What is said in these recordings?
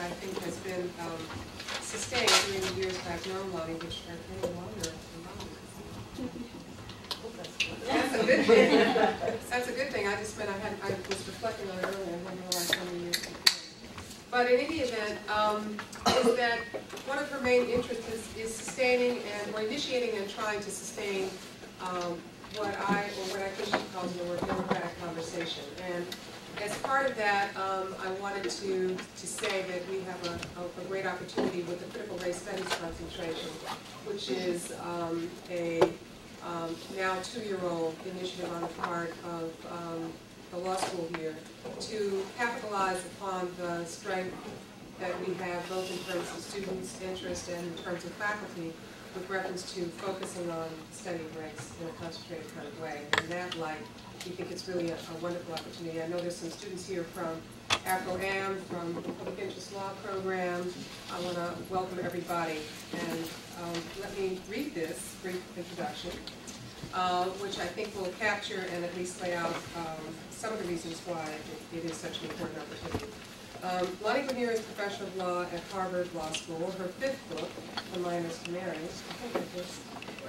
I think has been sustained during the years I've known Lani, which are getting longer and longer. That's a good thing. That's a good thing. I just meant I was reflecting on it earlier. I didn't realize how many years it's been. But in any event, is that one of her main interests is sustaining or initiating and trying to sustain what I think she calls the word democratic conversation. And as part of that, I wanted to say that we have a great opportunity with the critical race studies concentration, which is a now 2-year-old initiative on the part of the law school here to capitalize upon the strength that we have both in terms of students' interest and in terms of faculty with reference to focusing on studying race in a concentrated kind of way. And in that light, we think it's really a wonderful opportunity. I know there's some students here from Afro-Am, from the Public Interest Law Program. I want to welcome everybody. And let me read this brief introduction, which I think will capture and at least lay out some of the reasons why it is such an important opportunity. Lani Guinier is a professor of law at Harvard Law School. Her 5th book, From Minors to Marriage, I think it was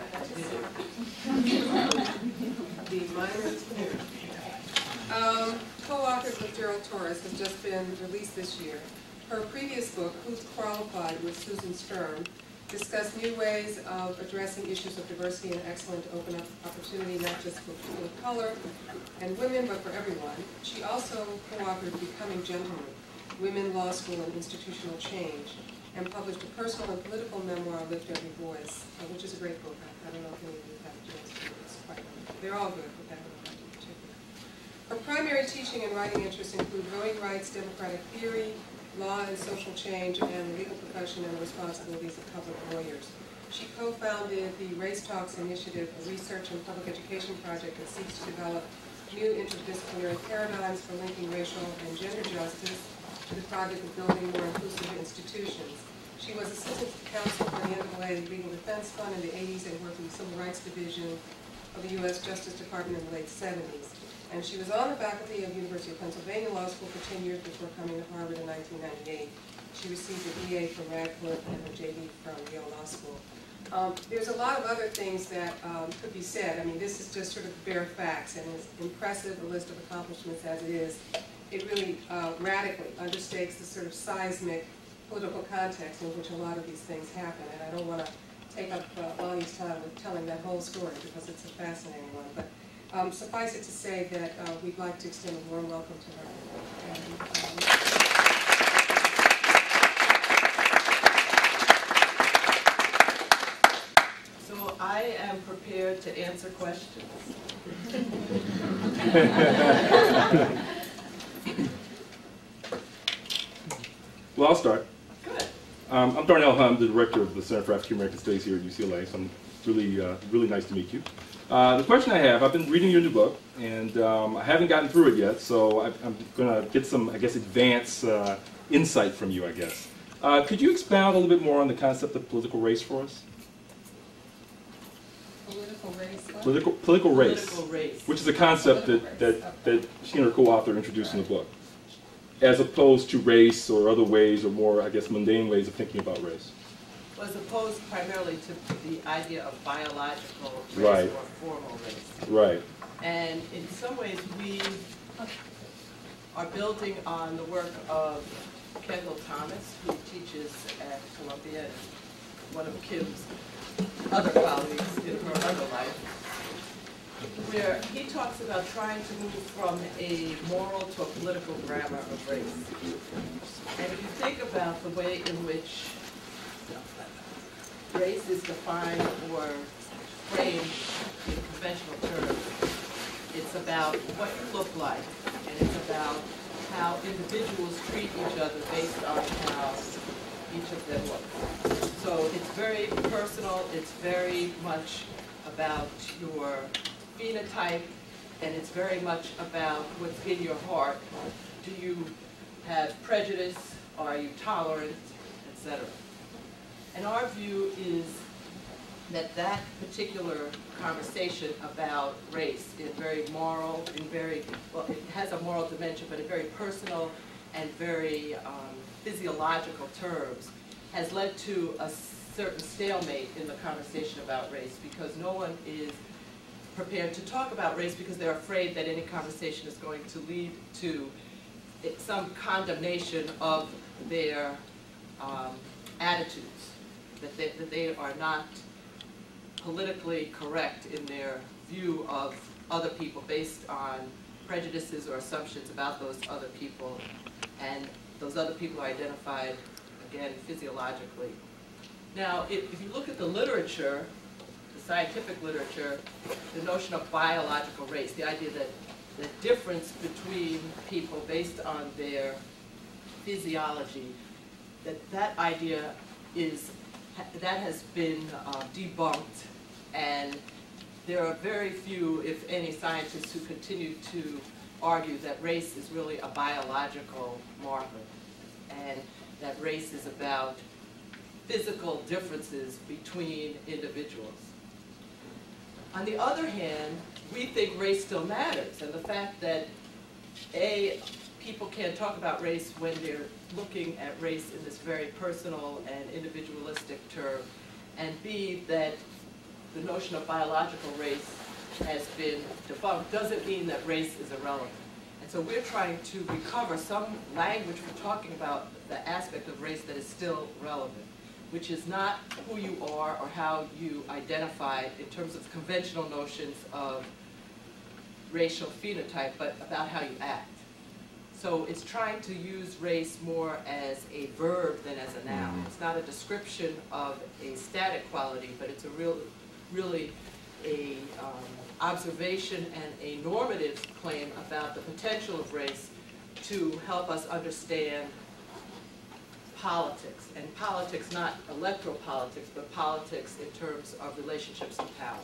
The Minors to Marriage, co-authored with Gerald Torres, has just been released this year. Her previous book, Who's Qualified, with Susan Sturm, discussed new ways of addressing issues of diversity and excellent to open up opportunity, not just for people of color and women, but for everyone. She also co-authored Becoming Gentlemen, Women, Law School, and Institutional Change, and published a personal and political memoir, Lift Every Voice, which is a great book. I don't know if any of you have a chance to read it. It's quite wonderful. They're all good, but that one in particular. Her primary teaching and writing interests include voting rights, democratic theory, law and social change, and the legal profession and the responsibilities of public lawyers. She co-founded the Race Talks Initiative, a research and public education project that seeks to develop new interdisciplinary paradigms for linking racial and gender justice to the project of building more inclusive institutions. She was assistant counsel for the NAA Legal Defense Fund in the 80s and worked in the Civil Rights Division of the U.S. Justice Department in the late 70s. And she was on the faculty of University of Pennsylvania Law School for 10 years before coming to Harvard in 1998. She received a BA from Radcliffe and a JD from Yale Law School. There's a lot of other things that could be said. I mean, this is just sort of bare facts, and as impressive a list of accomplishments as it is, it really radically understates the sort of seismic political context in which a lot of these things happen. And I don't want to take up Lani's time with telling that whole story because it's a fascinating one. But suffice it to say that we'd like to extend a warm welcome to her. And, so I am prepared to answer questions. Well, I'll start. Good. I'm Darnell Hum, the director of the Center for African American Studies here at UCLA, so I'm really nice to meet you. The question I have, I've been reading your new book, and I haven't gotten through it yet, so I'm going to get some, I guess, advance insight from you, I guess. Could you expound a little bit more on the concept of political race for us? political race? Political race. Political race. Which is a concept that she and her co-author introduced in the book, as opposed to race or other ways or more, I guess, mundane ways of thinking about race. As opposed primarily to the idea of biological race Right. or formal race. Right. And in some ways we are building on the work of Kendall Thomas, who teaches at Columbia, and one of Kim's other colleagues in her other life, where he talks about trying to move from a moral to a political grammar of race. And if you think about the way in which race is defined or framed in conventional terms, it's about what you look like, and it's about how individuals treat each other based on how each of them look. So it's very personal, it's very much about your phenotype, and it's very much about what's in your heart. Do you have prejudice? Are you tolerant? Etc. And our view is that that particular conversation about race is very moral and very, well, it has a moral dimension, but a very personal and very physiological terms has led to a certain stalemate in the conversation about race, because no one is prepared to talk about race because they're afraid that any conversation is going to lead to some condemnation of their attitudes, that they are not politically correct in their view of other people based on prejudices or assumptions about those other people, and those other people are identified, again, physiologically. Now, if you look at the literature, the scientific literature, the notion of biological race, the idea that the difference between people based on their physiology, that idea has been debunked, and there are very few, if any, scientists who continue to argue that race is really a biological marker, and that race is about physical differences between individuals. On the other hand, we think race still matters, and the fact that people can't talk about race when they're looking at race in this very personal and individualistic term, and B, that the notion of biological race has been debunked, doesn't mean that race is irrelevant. And so we're trying to recover some language for talking about the aspect of race that is still relevant, which is not who you are or how you identify in terms of conventional notions of racial phenotype, but about how you act. So it's trying to use race more as a verb than as a noun. It's not a description of a static quality, but it's a really a observation and a normative claim about the potential of race to help us understand politics, and politics not electoral politics, but politics in terms of relationships and power.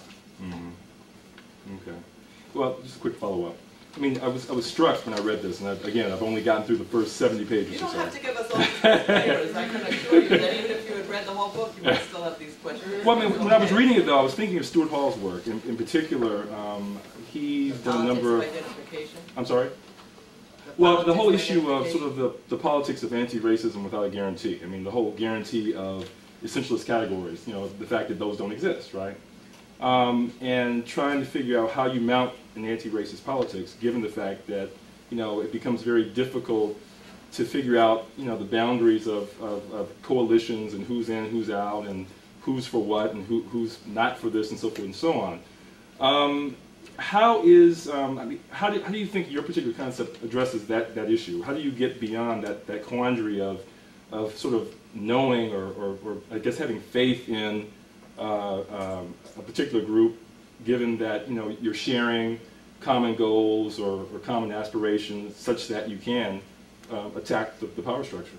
Okay. Well, just a quick follow-up. I mean, I was struck when I read this, and again, I've only gotten through the first 70 pages. You don't have to give us all these layers. I can assure you that even if you had read the whole book, you might still have these questions. Well, I mean, when I was reading it, though, I was thinking of Stuart Hall's work. In particular, he's done a number of... identification? I'm sorry? Well, the whole issue of sort of the politics of anti-racism without a guarantee. I mean, the whole guarantee of essentialist categories, you know, the fact that those don't exist, right? And trying to figure out how you mount an anti-racist politics, given the fact that, you know, it becomes very difficult to figure out, you know, the boundaries of coalitions and who's in, who's out, and who's for what, and who's not for this, and so forth and so on. How is, I mean, how do you think your particular concept addresses that issue? How do you get beyond that quandary of sort of knowing or I guess having faith in a particular group, given that, you know, you're sharing common goals or common aspirations such that you can attack the power structure?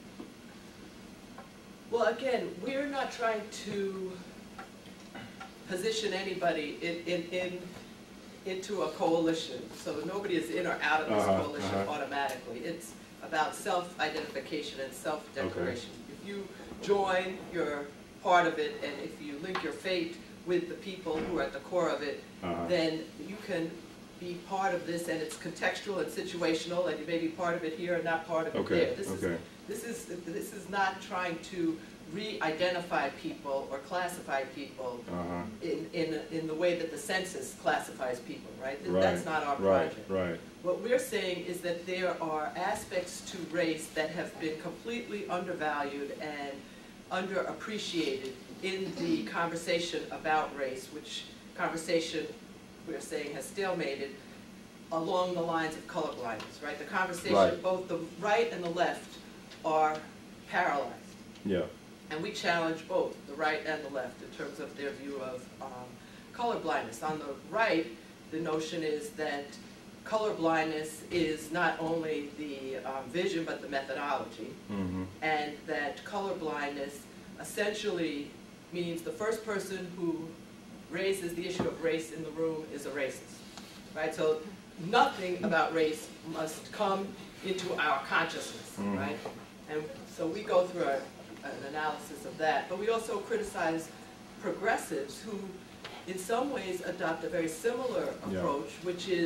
Well, again, we're not trying to position anybody into a coalition, so nobody is in or out of this coalition automatically. It's about self-identification and self-declaration. Okay. If you join, you're part of it, and if you link your fate with the people who are at the core of it, then you can be part of this, and it's contextual and situational, and you may be part of it here and not part of it there. This is not trying to re-identify people or classify people in the way that the census classifies people, right? That's not our project. What we're saying is that there are aspects to race that have been completely undervalued and underappreciated in the conversation about race, which conversation we're saying has stalemated along the lines of colorblindness, right? The conversation, both the right and the left are paralyzed. Yeah. And we challenge both the right and the left in terms of their view of colorblindness. On the right, the notion is that colorblindness is not only the vision but the methodology, and that colorblindness essentially means the first person who raises the issue of race in the room is a racist, right? So nothing about race must come into our consciousness, right? And so we go through an analysis of that, but we also criticize progressives who in some ways adopt a very similar approach, which is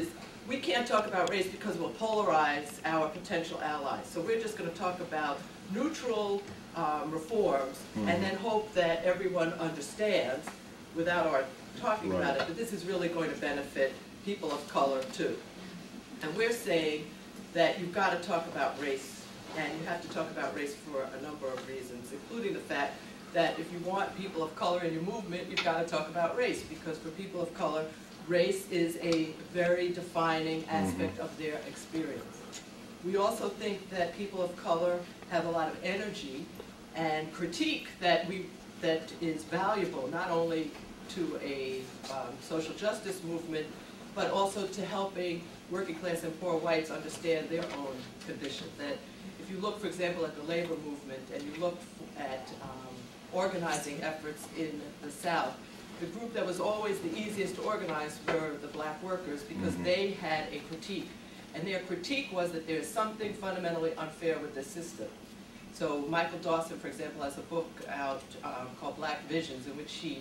we can't talk about race because we'll polarize our potential allies. So we're just going to talk about neutral reforms and then hope that everyone understands without our talking about it, that this is really going to benefit people of color too. And we're saying that you've got to talk about race, and you have to talk about race for a number of reasons, including the fact that if you want people of color in your movement, you've got to talk about race, because for people of color, race is a very defining aspect of their experience. We also think that people of color have a lot of energy and critique that is valuable, not only to a social justice movement, but also to helping working class and poor whites understand their own condition. That if you look, for example, at the labor movement, and you look at organizing efforts in the South, the group that was always the easiest to organize were the black workers, because they had a critique. And their critique was that there's something fundamentally unfair with the system. So Michael Dawson, for example, has a book out called Black Visions, in which he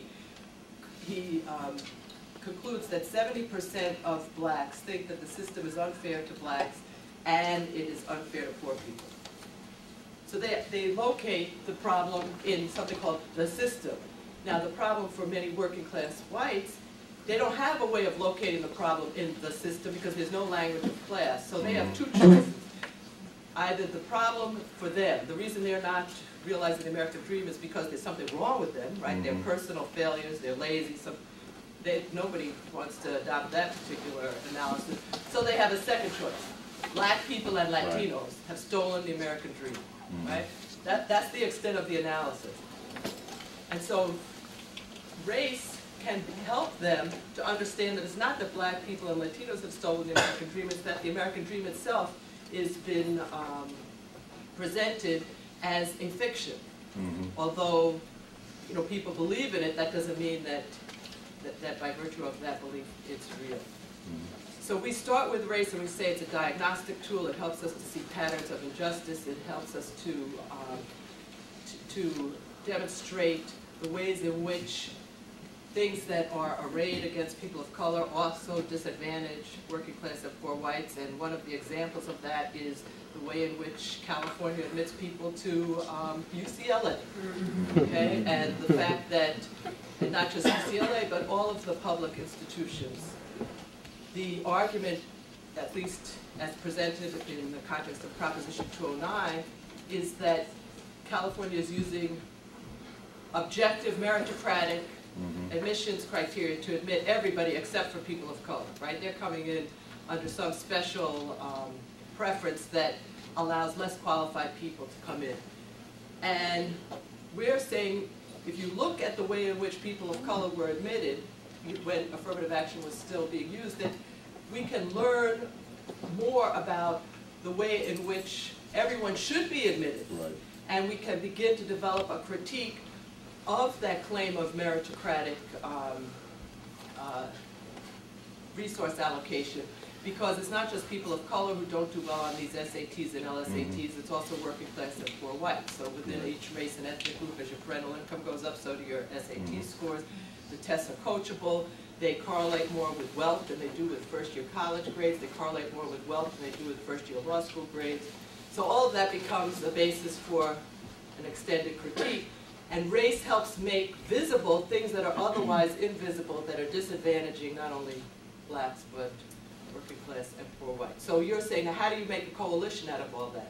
concludes that 70% of blacks think that the system is unfair to blacks and it is unfair to poor people. So they locate the problem in something called the system. Now the problem for many working class whites, they don't have a way of locating the problem in the system because there's no language of class. So they have two choices. Either the problem for them, the reason they're not realizing the American dream is because there's something wrong with them, right? They're personal failures, they're lazy, nobody wants to adopt that particular analysis. So they have a second choice. Black people and Latinos have stolen the American dream, right? That's the extent of the analysis. And so race can help them to understand that it's not that black people and Latinos have stolen the American dream, it's that the American dream itself has been presented as a fiction. Although, you know, people believe in it, that doesn't mean that by virtue of that belief it's real. So we start with race and we say it's a diagnostic tool. It helps us to see patterns of injustice. It helps us to demonstrate the ways in which things that are arrayed against people of color also disadvantage working class and poor whites. And one of the examples of that is the way in which California admits people to UCLA. Okay? And the fact that, and not just UCLA, but all of the public institutions. The argument, at least as presented in the context of Proposition 209, is that California is using objective meritocratic admissions criteria to admit everybody except for people of color, right? They're coming in under some special preference that allows less qualified people to come in. And we're saying, if you look at the way in which people of color were admitted when affirmative action was still being used, that we can learn more about the way in which everyone should be admitted. And we can begin to develop a critique of that claim of meritocratic resource allocation, because it's not just people of color who don't do well on these SATs and LSATs, it's also working class and poor whites. So within each race and ethnic group, as your parental income goes up, so do your SAT scores. The tests are coachable. They correlate more with wealth than they do with first-year college grades. They correlate more with wealth than they do with first-year law school grades. So all of that becomes the basis for an extended critique. And race helps make visible things that are otherwise invisible, that are disadvantaging not only blacks, but working class and poor whites. So you're saying, now how do you make a coalition out of all that?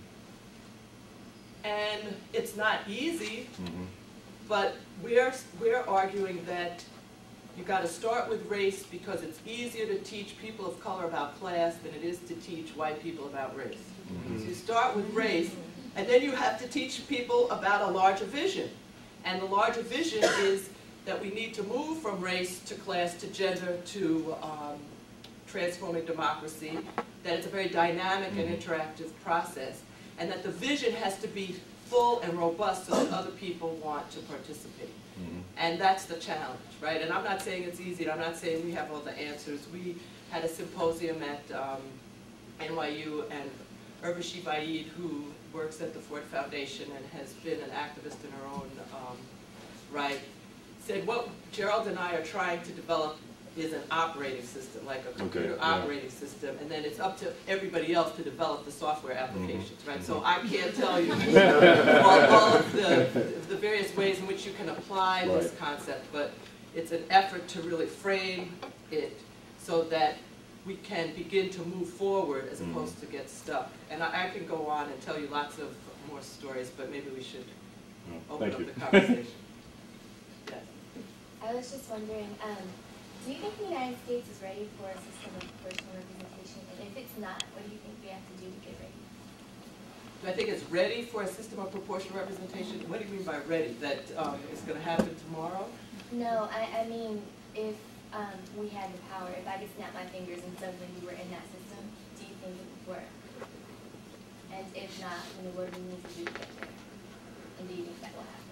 And it's not easy, but we're arguing that you've got to start with race because it's easier to teach people of color about class than it is to teach white people about race. So you start with race, and then you have to teach people about a larger vision. And the larger vision is that we need to move from race to class to gender to transforming democracy, that it's a very dynamic and interactive process, and that the vision has to be full and robust so that other people want to participate. And that's the challenge, right? And I'm not saying it's easy, and I'm not saying we have all the answers. We had a symposium at NYU, and Urvashi Vaid, who works at the Ford Foundation and has been an activist in her own right, said what Gerald and I are trying to develop is an operating system, like a computer Okay, yeah. operating system, and then it's up to everybody else to develop the software applications, right? So I can't tell you all of the various ways in which you can apply this concept, but it's an effort to really frame it so that we can begin to move forward as opposed to get stuck. And I can go on and tell you lots of more stories, but maybe we should open up the conversation. Yes. I was just wondering, do you think the United States is ready for a system of proportional representation? And if it's not, what do you think we have to do to get ready? Do I think it's ready for a system of proportional representation? What do you mean by ready? That it's going to happen tomorrow? No, I mean, if we had the power, if I could snap my fingers and suddenly we were in that system, do you think it would work? And if not, what do we need to do to get there? And do you think that will happen?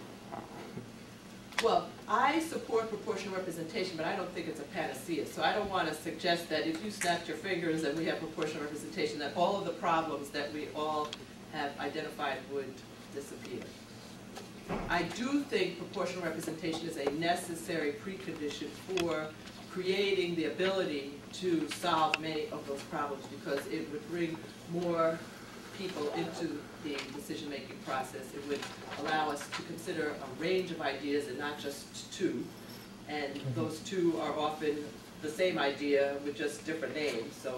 Well, I support proportional representation, but I don't think it's a panacea. So I don't want to suggest that if you snapped your fingers and we have proportional representation, that all of the problems that we all have identified would disappear. I do think proportional representation is a necessary precondition for creating the ability to solve many of those problems, because it would bring more people into the decision-making process. It would allow us to consider a range of ideas and not just two. And those two are often the same idea with just different names. So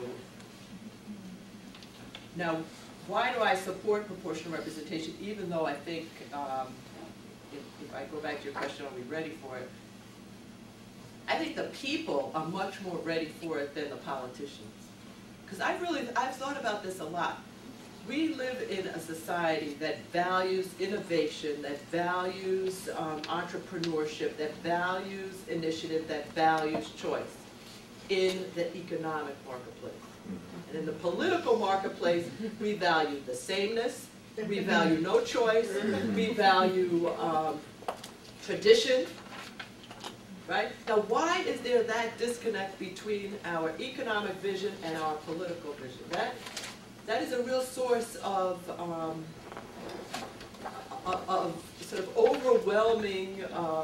now, why do I support proportional representation, even though I think, if I go back to your question, are we ready for it? I think the people are much more ready for it than the politicians. Because I've thought about this a lot. We live in a society that values innovation, that values entrepreneurship, that values initiative, that values choice in the economic marketplace. And in the political marketplace, we value the sameness, we value no choice, we value tradition, right? Now, why is there that disconnect between our economic vision and our political vision? That is a real source of sort of overwhelming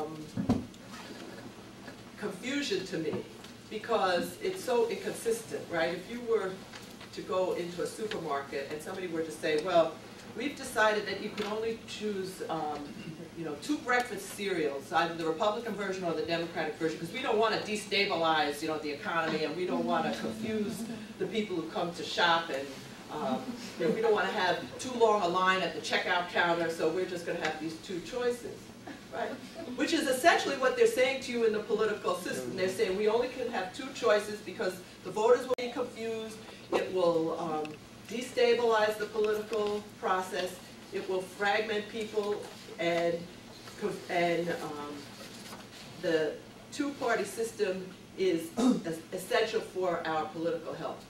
confusion to me, because it's so inconsistent, right? If you were to go into a supermarket and somebody were to say, well, we've decided that you can only choose two breakfast cereals, either the Republican version or the Democratic version, because we don't want to destabilize the economy, and we don't want to confuse the people who come to shop, and we don't want to have too long a line at the checkout counter, so we're just going to have these two choices, right? Which is essentially what they're saying to you in the political system. They're saying we only can have two choices because the voters will be confused, it will destabilize the political process, it will fragment people, and the two-party system is essential for our political health.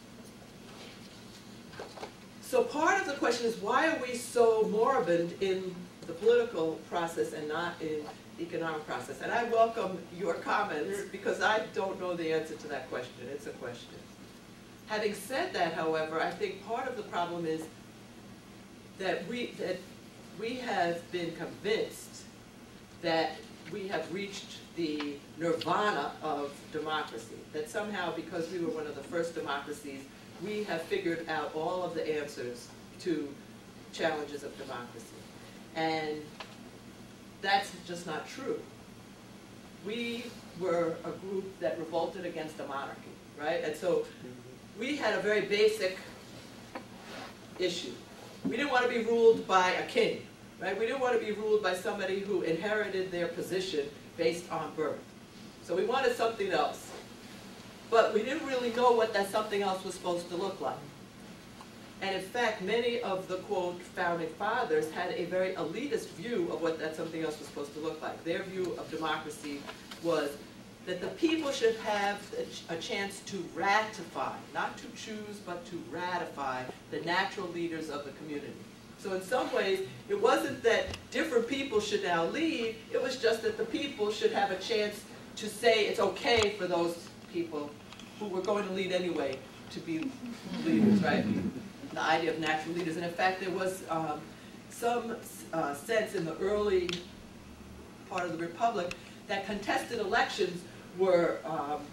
So part of the question is, why are we so moribund in the political process and not in the economic process? And I welcome your comments, because I don't know the answer to that question. It's a question. Having said that, however, I think part of the problem is that we have been convinced that we have reached the nirvana of democracy, that somehow, because we were one of the first democracies, we have figured out all of the answers to challenges of democracy. And that's just not true. We were a group that revolted against a monarchy, right? And so we had a very basic issue. We didn't want to be ruled by a king, right? We didn't want to be ruled by somebody who inherited their position based on birth. So we wanted something else. But we didn't really know what that something else was supposed to look like. And in fact, many of the, quote, founding fathers had a very elitist view of what that something else was supposed to look like. Their view of democracy was that the people should have a chance to ratify, not to choose, but to ratify the natural leaders of the community. So in some ways, it wasn't that different people should now lead, it was just that the people should have a chance to say it's okay for those people who were going to lead anyway to be leaders, right? The idea of natural leaders. And in fact, there was some sense in the early part of the Republic that contested elections were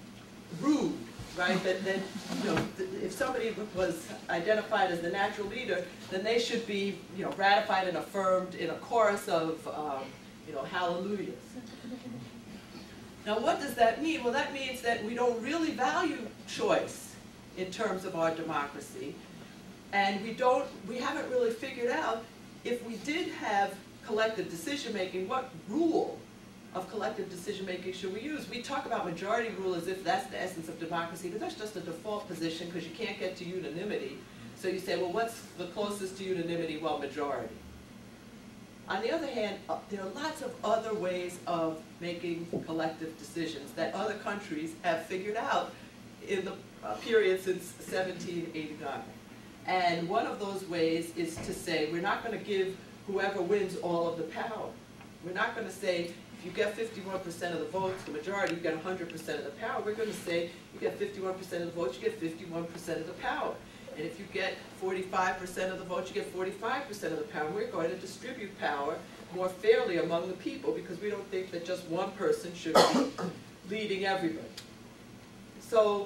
rude, right? That you know, if somebody was identified as the natural leader, then they should be, you know, ratified and affirmed in a chorus of, you know, hallelujahs. Now, what does that mean? Well, that means that we don't really value choice in terms of our democracy, and we haven't really figured out, if we did have collective decision-making, what rule of collective decision-making should we use? We talk about majority rule as if that's the essence of democracy, but that's just a default position because you can't get to unanimity. So you say, well, what's the closest to unanimity? Well, majority. On the other hand, there are lots of other ways of making collective decisions that other countries have figured out in the period since 1789. And one of those ways is to say, we're not going to give whoever wins all of the power. We're not going to say, if you get 51% of the votes, the majority, you get 100% of the power. We're going to say, you get 51% of the votes, you get 51% of the power. And if you get 45% of the votes, you get 45% of the power. We're going to distribute power more fairly among the people because we don't think that just one person should be leading everybody. So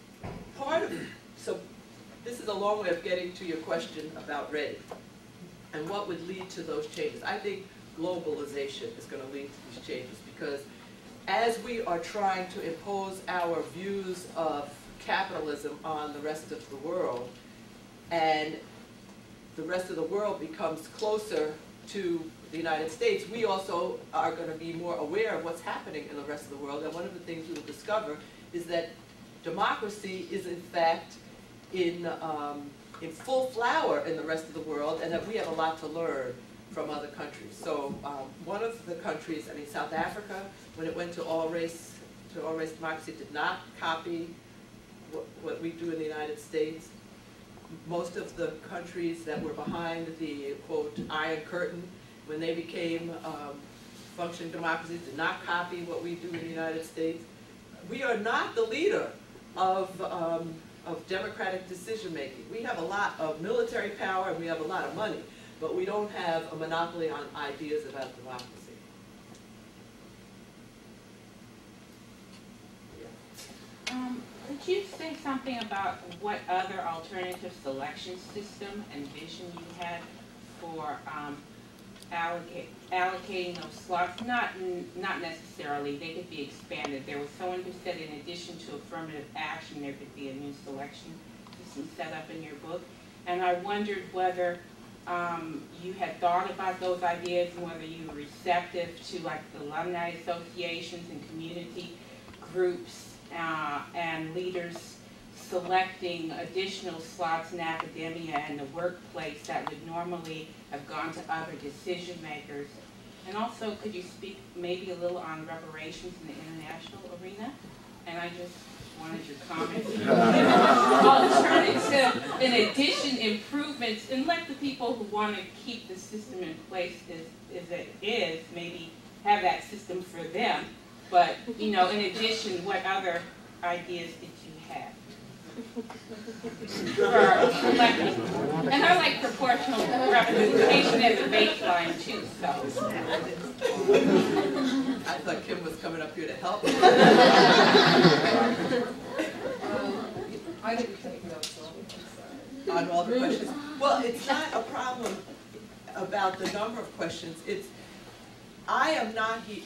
this is a long way of getting to your question about race and what would lead to those changes. I think globalization is going to lead to these changes because as we are trying to impose our views of capitalism on the rest of the world, and the rest of the world becomes closer to the United States, we also are going to be more aware of what's happening in the rest of the world. And one of the things we will discover is that democracy is in fact in full flower in the rest of the world, and that we have a lot to learn from other countries. So one of the countries, I mean South Africa, when it went to all-race democracy, did not copy what we do in the United States. Most of the countries that were behind the, quote, Iron Curtain, when they became functioning democracies, did not copy what we do in the United States. We are not the leader of democratic decision-making. We have a lot of military power and we have a lot of money, but we don't have a monopoly on ideas about democracy. Could you say something about what other alternative selection system and vision you had for allocating those slots? Not necessarily. They could be expanded. There was someone who said in addition to affirmative action, there could be a new selection system set up in your book. And I wondered whether you had thought about those ideas and whether you were receptive to like the alumni associations and community groups and leaders selecting additional slots in academia and the workplace that would normally have gone to other decision makers. And also, could you speak maybe a little on reparations in the international arena? And I just wanted your comments. Alternative, in addition, improvements, and let the people who want to keep the system in place as it is, maybe have that system for them. But, you know, in addition, what other ideas did you have? For selecting. And I like proportional representation as a baseline, too, so. I thought Kim was coming up here to help me. I didn't take notes, so I'm sorry. On all the questions. Well, it's not a problem about the number of questions. I am not here.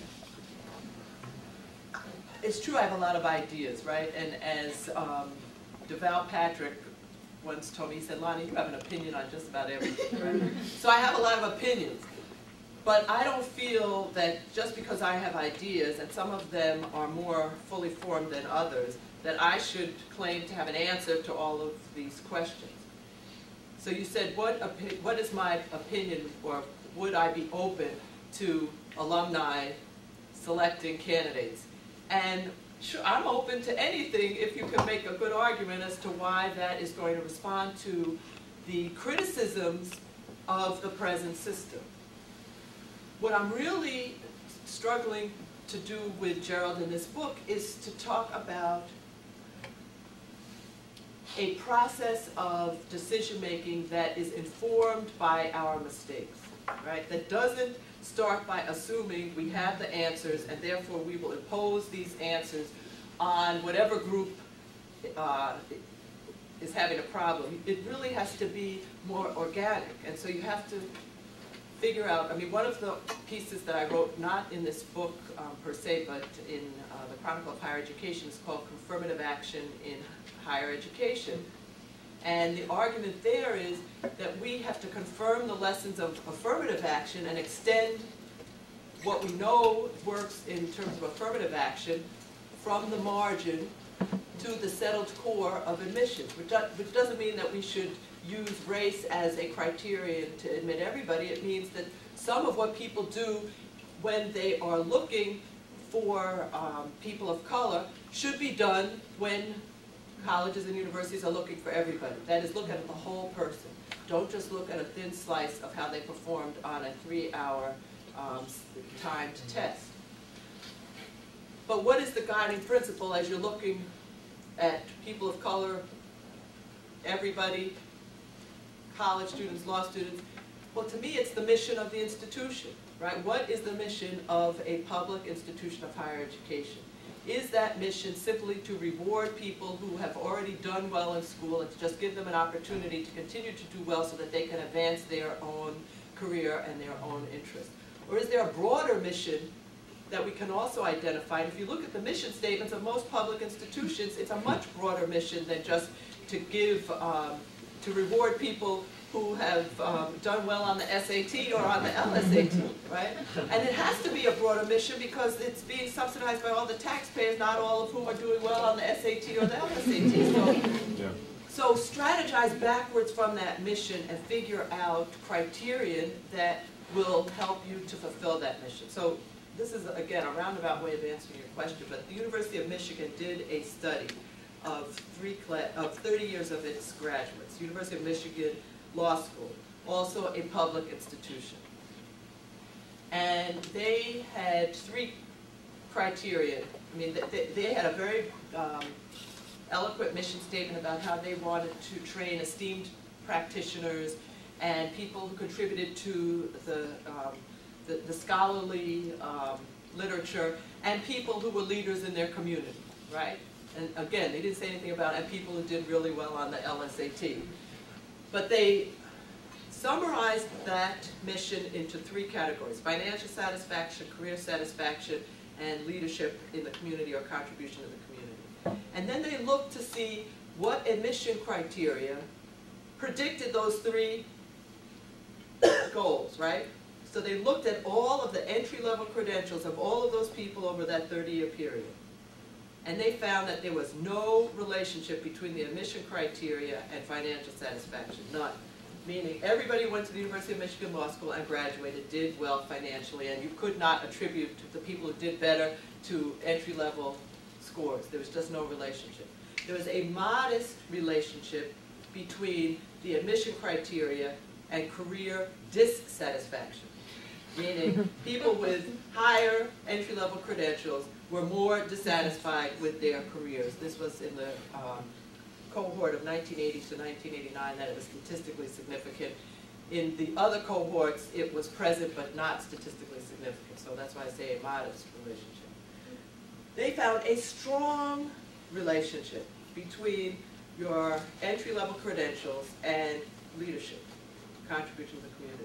It's true I have a lot of ideas, right? And as Deval Patrick once told me, he said, Lani, you have an opinion on just about everything, right? So I have a lot of opinions. But I don't feel that just because I have ideas, and some of them are more fully formed than others, that I should claim to have an answer to all of these questions. So you said, what is my opinion, or would I be open to alumni selecting candidates? And sure, I'm open to anything if you can make a good argument as to why that is going to respond to the criticisms of the present system. What I'm really struggling to do with Gerald in this book is to talk about a process of decision-making that is informed by our mistakes, right? That doesn't start by assuming we have the answers and therefore we will impose these answers on whatever group is having a problem. It really has to be more organic, and so you have to figure out, I mean, one of the pieces that I wrote, not in this book per se, but in the Chronicle of Higher Education, is called Confirmative Action in Higher Education. And the argument there is that we have to confirm the lessons of affirmative action and extend what we know works in terms of affirmative action from the margin to the settled core of admissions, which doesn't mean that we should use race as a criterion to admit everybody. It means that some of what people do when they are looking for people of color should be done when colleges and universities are looking for everybody. That is, look at the whole person. Don't just look at a thin slice of how they performed on a 3-hour timed test. But what is the guiding principle as you're looking at people of color, everybody, college students, law students? Well, to me, it's the mission of the institution, right? What is the mission of a public institution of higher education? Is that mission simply to reward people who have already done well in school and to just give them an opportunity to continue to do well so that they can advance their own career and their own interests? Or is there a broader mission that we can also identify? And if you look at the mission statements of most public institutions, it's a much broader mission than just to give, to reward people who have done well on the SAT or on the LSAT, right? And it has to be a broader mission because it's being subsidized by all the taxpayers, not all of whom are doing well on the SAT or the LSAT. So strategize backwards from that mission and figure out criterion that will help you to fulfill that mission. So this is, again, a roundabout way of answering your question, but the University of Michigan did a study of 30 years of its graduates. University of Michigan Law School, also a public institution. And they had 3 criteria. I mean, they had a very eloquent mission statement about how they wanted to train esteemed practitioners and people who contributed to the scholarly literature, and people who were leaders in their community, right? And again, they didn't say anything about and people who did really well on the LSAT. But they summarized that mission into 3 categories: financial satisfaction, career satisfaction, and leadership in the community or contribution to the community. And then they looked to see what admission criteria predicted those 3 goals, right? So they looked at all of the entry-level credentials of all of those people over that 30-year period. And they found that there was no relationship between the admission criteria and financial satisfaction, none. Meaning everybody who went to the University of Michigan Law School and graduated did well financially, and you could not attribute the people who did better to entry-level scores. There was just no relationship. There was a modest relationship between the admission criteria and career dissatisfaction, meaning people with higher entry-level credentials were more dissatisfied with their careers. This was in the cohort of 1980 to 1989 that it was statistically significant. In the other cohorts, it was present but not statistically significant. So that's why I say a modest relationship. They found a strong relationship between your entry-level credentials and leadership, contribution to the community.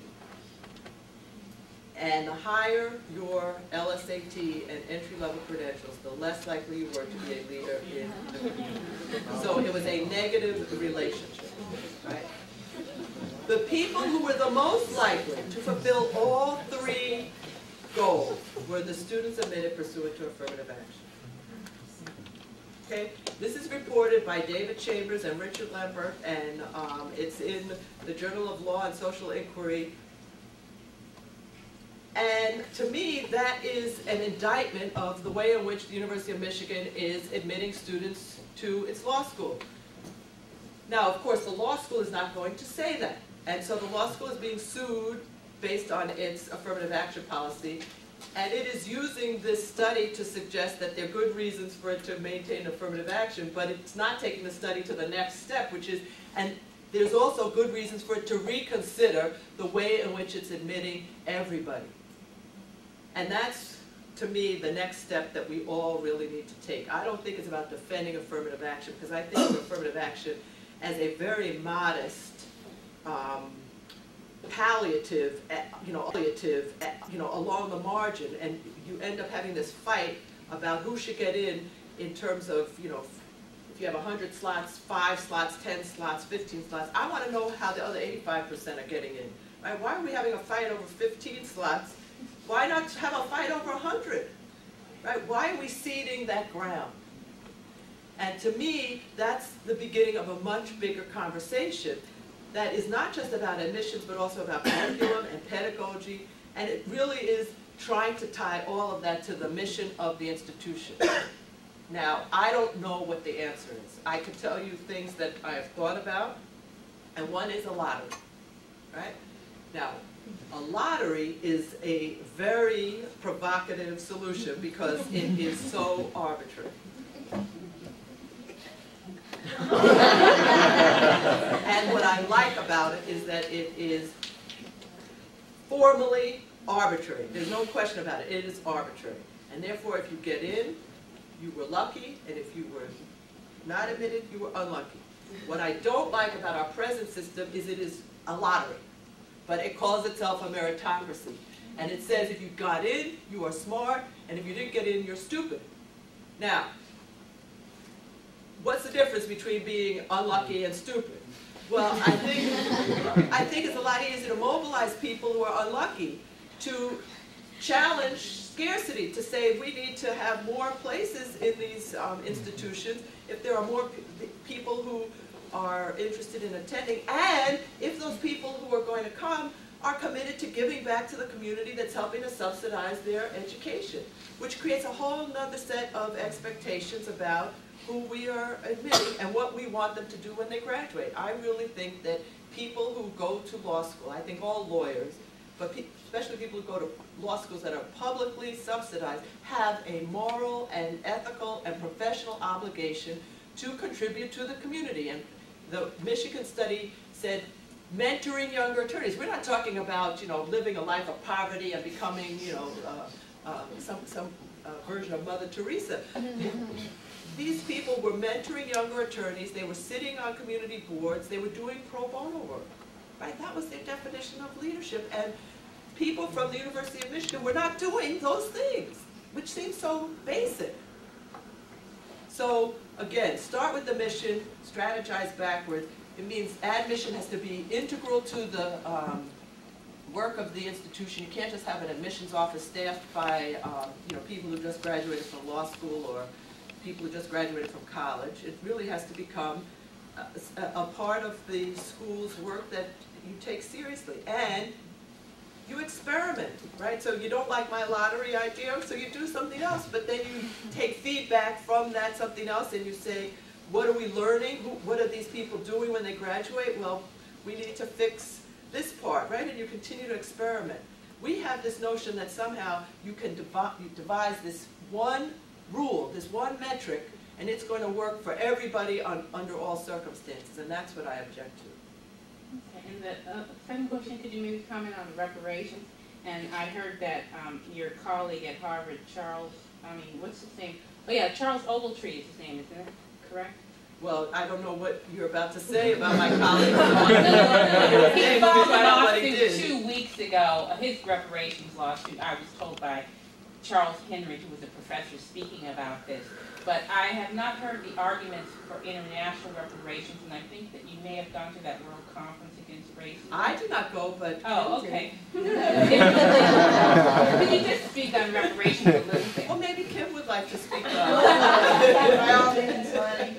And the higher your LSAT and entry-level credentials, the less likely you were to be a leader in the community. So it was a negative relationship, right? The people who were the most likely to fulfill all 3 goals were the students admitted pursuant to affirmative action. Okay, this is reported by David Chambers and Richard Lambert, and it's in the Journal of Law and Social Inquiry. And to me, that is an indictment of the way in which the University of Michigan is admitting students to its law school. Now, of course, the law school is not going to say that. And so the law school is being sued based on its affirmative action policy. And it is using this study to suggest that there are good reasons for it to maintain affirmative action, but it's not taking the study to the next step, which is, and there's also good reasons for it to reconsider the way in which it's admitting everybody. And that's to me, the next step that we all really need to take. I don't think it's about defending affirmative action, because I think of affirmative action as a very modest, palliative, along the margin, and you end up having this fight about who should get in terms of, if you have 100 slots, 5 slots, 10 slots, 15 slots. I want to know how the other 85% are getting in. Right? Why are we having a fight over 15 slots? Why not have a fight over 100? Right? Why are we ceding that ground? And to me, that's the beginning of a much bigger conversation that is not just about admissions, but also about curriculum and pedagogy. And it really is trying to tie all of that to the mission of the institution. Now, I don't know what the answer is. I could tell you things that I have thought about, and one is a lottery, right? Now, a lottery is a very provocative solution because it is so arbitrary. And what I like about it is that it is formally arbitrary. There's no question about it. It is arbitrary. And therefore, if you get in, you were lucky, and if you were not admitted, you were unlucky. What I don't like about our present system is it is a lottery, but it calls itself a meritocracy. And it says if you got in, you are smart, and if you didn't get in, you're stupid. Now, what's the difference between being unlucky and stupid? Well, I think it's a lot easier to mobilize people who are unlucky to challenge scarcity, to say we need to have more places in these institutions if there are more people who are interested in attending, and if those people who are going to come are committed to giving back to the community that's helping to subsidize their education, which creates a whole other set of expectations about who we are admitting and what we want them to do when they graduate. I really think that people who go to law school, I think all lawyers, but especially people who go to law schools that are publicly subsidized, have a moral and ethical and professional obligation to contribute to the community. And the Michigan study said mentoring younger attorneys. We're not talking about, living a life of poverty and becoming, some version of Mother Teresa. These people were mentoring younger attorneys. They were sitting on community boards. They were doing pro bono work. Right? That was their definition of leadership. And people from the University of Michigan were not doing those things, which seems so basic. So again, start with the mission, strategize backwards. It means admission has to be integral to the work of the institution. You can't just have an admissions office staffed by people who just graduated from law school or people who just graduated from college. It really has to become a part of the school's work that you take seriously. And you experiment, right? So you don't like my lottery idea, so you do something else, but then you take feedback from that something else and you say, what are we learning? What are these people doing when they graduate? Well, we need to fix this part, right? And you continue to experiment. We have this notion that somehow you can devise this one rule, this one metric, and it's going to work for everybody under all circumstances, and that's what I object to. And the second question, could you maybe comment on reparations? And I heard that your colleague at Harvard, what's his name? Oh yeah, Charles Ogletree is his name, isn't it? Correct? Well, I don't know what you're about to say about my colleague. He filed a lawsuit 2 weeks ago, his reparations lawsuit, I was told by Charles Henry, who was a professor speaking about this. But I have not heard the arguments for international reparations, and I think that you may have gone to that World Conference Against Racism. I did not go, but... Oh, okay. Could you just speak on reparations a little bit? Well, maybe Kim would like to speak on it. By all means, Lani.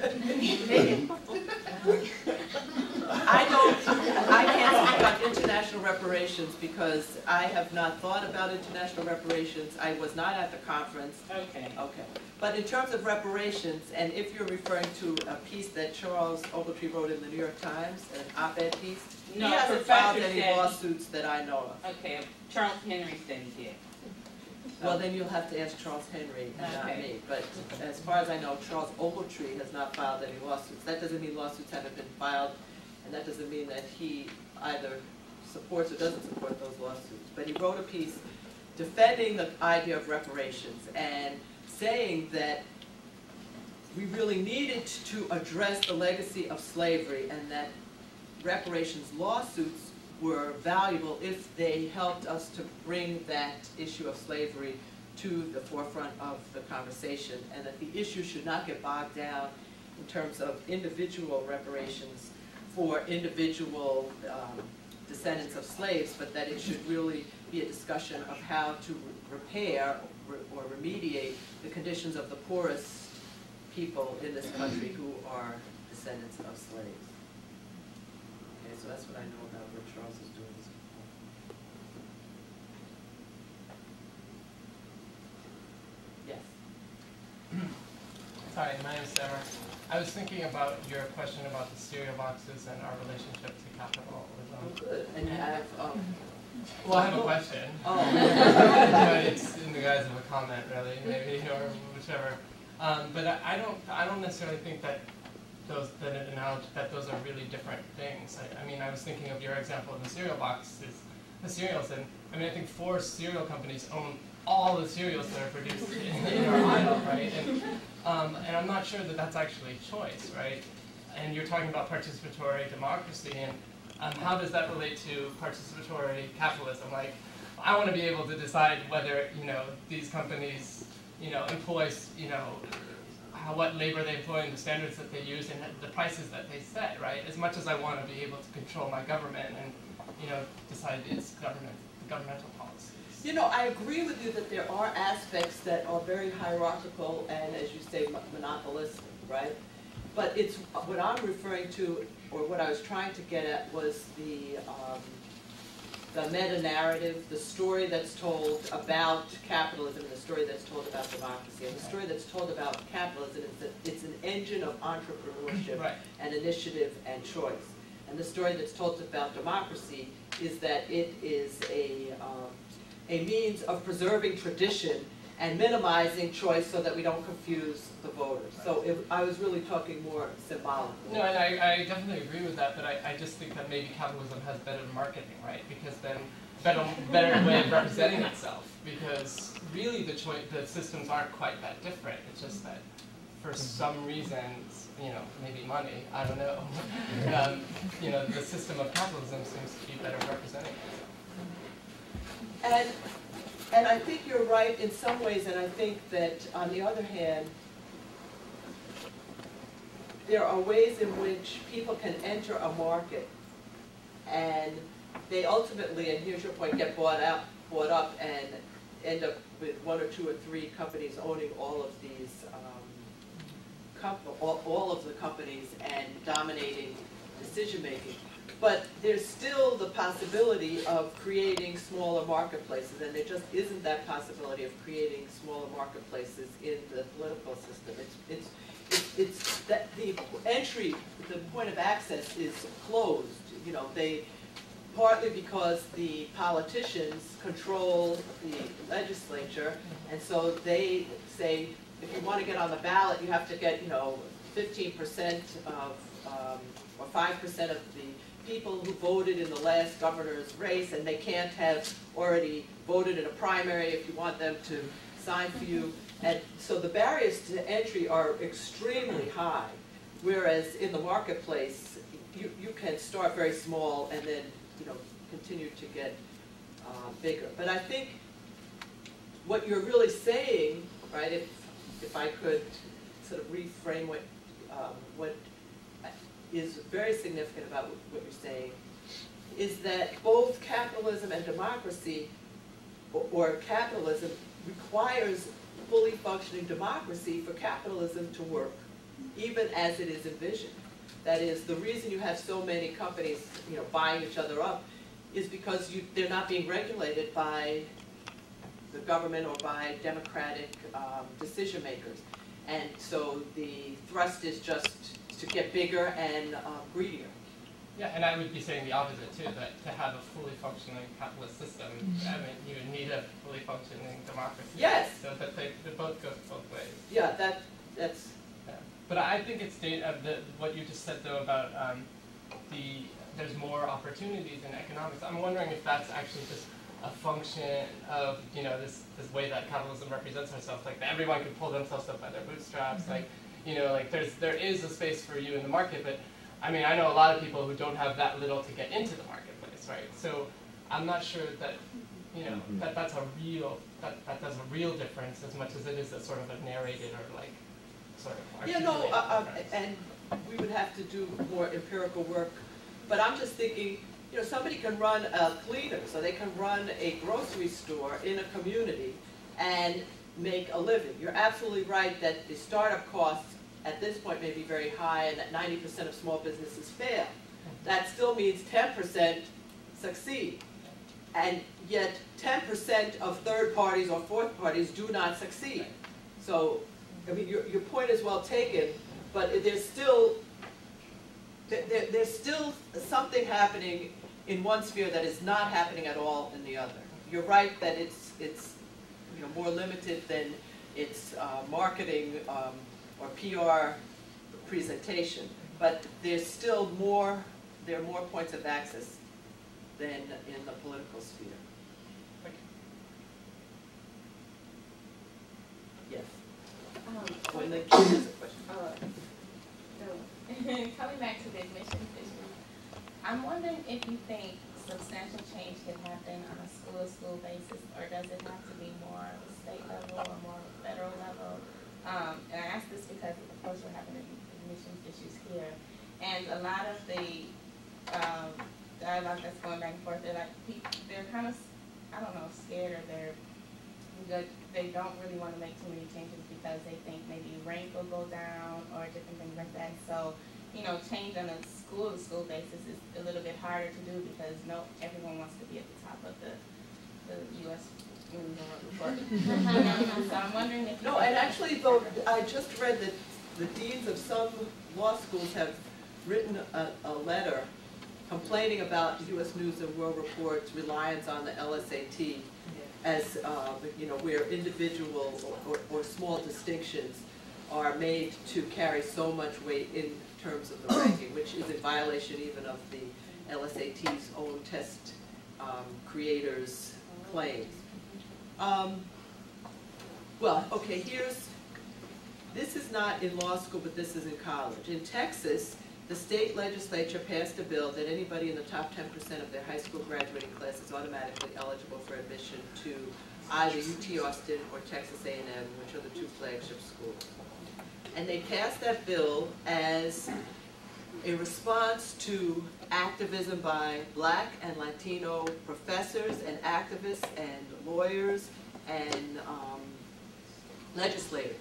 I can't speak on international reparations because I have not thought about international reparations. I was not at the conference. Okay. Okay. But in terms of reparations, and if you're referring to a piece that Charles Ogletree wrote in the New York Times, an op-ed piece, No, he hasn't filed any lawsuits that I know of. Okay, Charles Henry said he did. Well, then you'll have to ask Charles Henry and not me. But as far as I know, Charles Ogletree has not filed any lawsuits. That doesn't mean lawsuits haven't been filed, and that doesn't mean that he either supports or doesn't support those lawsuits. But he wrote a piece defending the idea of reparations and saying that we really needed to address the legacy of slavery and that reparations lawsuits were valuable if they helped us to bring that issue of slavery to the forefront of the conversation, and that the issue should not get bogged down in terms of individual reparations for individual descendants of slaves, but that it should really be a discussion of how to repair or remediate the conditions of the poorest people in this country who are descendants of slaves. Okay, so that's what I know about what Charles is doing. Yes. Hi, my name is Samar. I was thinking about your question about the cereal boxes and our relationship to capitalism. Oh, good. And you have, well, I have a question. Oh. But it's in the guise of a comment, really, maybe, or whichever. But I don't necessarily think that those are really different things. I mean, I was thinking of your example of the cereal boxes, the cereals, and I mean, I think 4 cereal companies own all the cereals that are produced in our aisle, right? And I'm not sure that that's actually choice, right? And you're talking about participatory democracy, and how does that relate to participatory capitalism? Like, I want to be able to decide whether, these companies, employ, what labor they employ and the standards that they use and the prices that they set, right? As much as I want to be able to control my government and, decide its governmental policies. I agree with you that there are aspects that are very hierarchical and, as you say, monopolistic, right? But it's what I'm referring to, or what I was trying to get at, was the meta-narrative, the story that's told about capitalism and the story that's told about democracy. And the story that's told about capitalism is that it's an engine of entrepreneurship Right. and initiative and choice. And the story that's told about democracy is that it is a means of preserving tradition and minimizing choice so that we don't confuse the voters. So I was really talking more symbolically. No, and I definitely agree with that, but I just think that maybe capitalism has better marketing, right? Because then better way of representing itself. Because really the systems aren't quite that different. It's just that for some reasons, maybe money, I don't know. The system of capitalism seems to be better representing itself. And I think you're right in some ways, and I think that, on the other hand, there are ways in which people can enter a market and they ultimately, and here's your point, get bought up and end up with 1 or 2 or 3 companies owning all of these, all of the companies and dominating decision making. But there's still the possibility of creating smaller marketplaces, and there just isn't that possibility of creating smaller marketplaces in the political system. It's that the entry, the point of access is closed. They partly because the politicians control the legislature, and so they say if you want to get on the ballot, you have to get 15% of or 5% of the people who voted in the last governor's race, and they can't have already voted in a primary if you want them to sign for you. And so the barriers to entry are extremely high, whereas in the marketplace, you can start very small and then continue to get bigger. But I think what you're really saying, right, if I could sort of reframe what is very significant about what you're saying, is that both capitalism and democracy, or capitalism, requires fully functioning democracy for capitalism to work, even as it is envisioned. That is, the reason you have so many companies buying each other up is because they're not being regulated by the government or by democratic decision makers. And so the thrust is just to get bigger and greedier. Yeah, and I would be saying the opposite too, that to have a fully functioning capitalist system, I mean, you need a fully functioning democracy. Yes. So that they both go both ways. Yeah, that's. Yeah. But I think it's what you just said though about there's more opportunities in economics. I'm wondering if that's actually just a function of, you know, this way that capitalism represents ourselves, like that everyone can pull themselves up by their bootstraps, like, you know, like there is a space for you in the market, but I mean, I know a lot of people who don't have that little to get into the marketplace, right? So I'm not sure that, you know, that's a real, that does a real difference as much as it is a sort of a narrated or like sort of Yeah, no, articulated and we would have to do more empirical work, but I'm just thinking, you know, somebody can run a cleaner, so they can run a grocery store in a community and make a living. You're absolutely right that the startup costs at this point may be very high and that 90% of small businesses fail. That still means 10% succeed. And yet 10% of third parties or fourth parties do not succeed. So, I mean, your point is well taken, but there's still something happening in one sphere that is not happening at all in the other. You're right that it's you know, more limited than its marketing or PR presentation, but there's still more. There are more points of access than in the political sphere. Yes. When the kid has a question. Coming back to the admissions issue, I'm wondering if you think substantial change can happen on a school-to-school basis, or does it have to be more of a state level or more of a federal level? And I ask this because, of course, we're having admissions issues here, and a lot of the dialogue that's going back and forth, they're kind of, I don't know, scared, or they don't really want to make too many changes because they think maybe rank will go down or different things like that. So, you know, change on a school-to-school basis is a little bit harder to do because everyone wants to be at the top of the U.S. report. So I'm wondering if No, and actually, though, I just read that the deans of some law schools have written a letter complaining about U.S. News and World Report's reliance on the LSAT as, you know, where individual or small distinctions are made to carry so much weight in terms of the ranking, which is in violation even of the LSAT's own test creators' claims. Well, okay, this is not in law school, but this is in college. In Texas, the state legislature passed a bill that anybody in the top 10% of their high school graduating class is automatically eligible for admission to either UT Austin or Texas A&M, which are the two flagship schools. And they passed that bill as a response to activism by Black and Latino professors and activists and lawyers and legislators.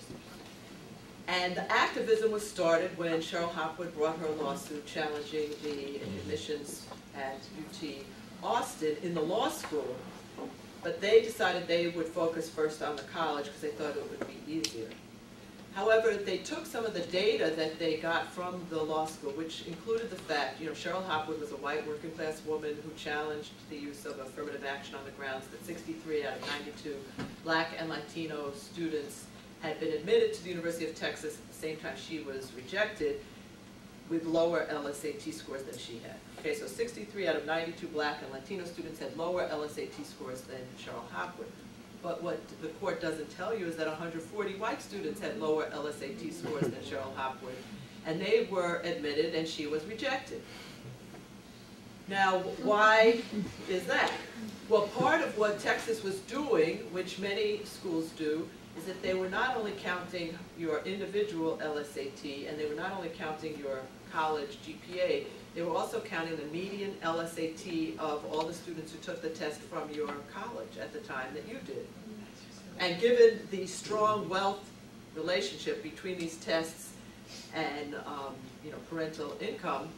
And the activism was started when Cheryl Hopwood brought her lawsuit challenging the admissions at UT Austin in the law school, but they decided they would focus first on the college because they thought it would be easier. However, they took some of the data that they got from the law school, which included the fact, you know, Cheryl Hopwood was a white working class woman who challenged the use of affirmative action on the grounds that 63 out of 92 Black and Latino students had been admitted to the University of Texas at the same time she was rejected with lower LSAT scores than she had. Okay, so 63 out of 92 Black and Latino students had lower LSAT scores than Cheryl Hopwood. But what the court doesn't tell you is that 140 white students had lower LSAT scores than Cheryl Hopwood, and they were admitted and she was rejected. Now, why is that? Well, part of what Texas was doing, which many schools do, is that they were not only counting your individual LSAT, and they were not only counting your college GPA, they were also counting the median LSAT of all the students who took the test from your college at the time that you did. And given the strong wealth relationship between these tests and you know, parental income,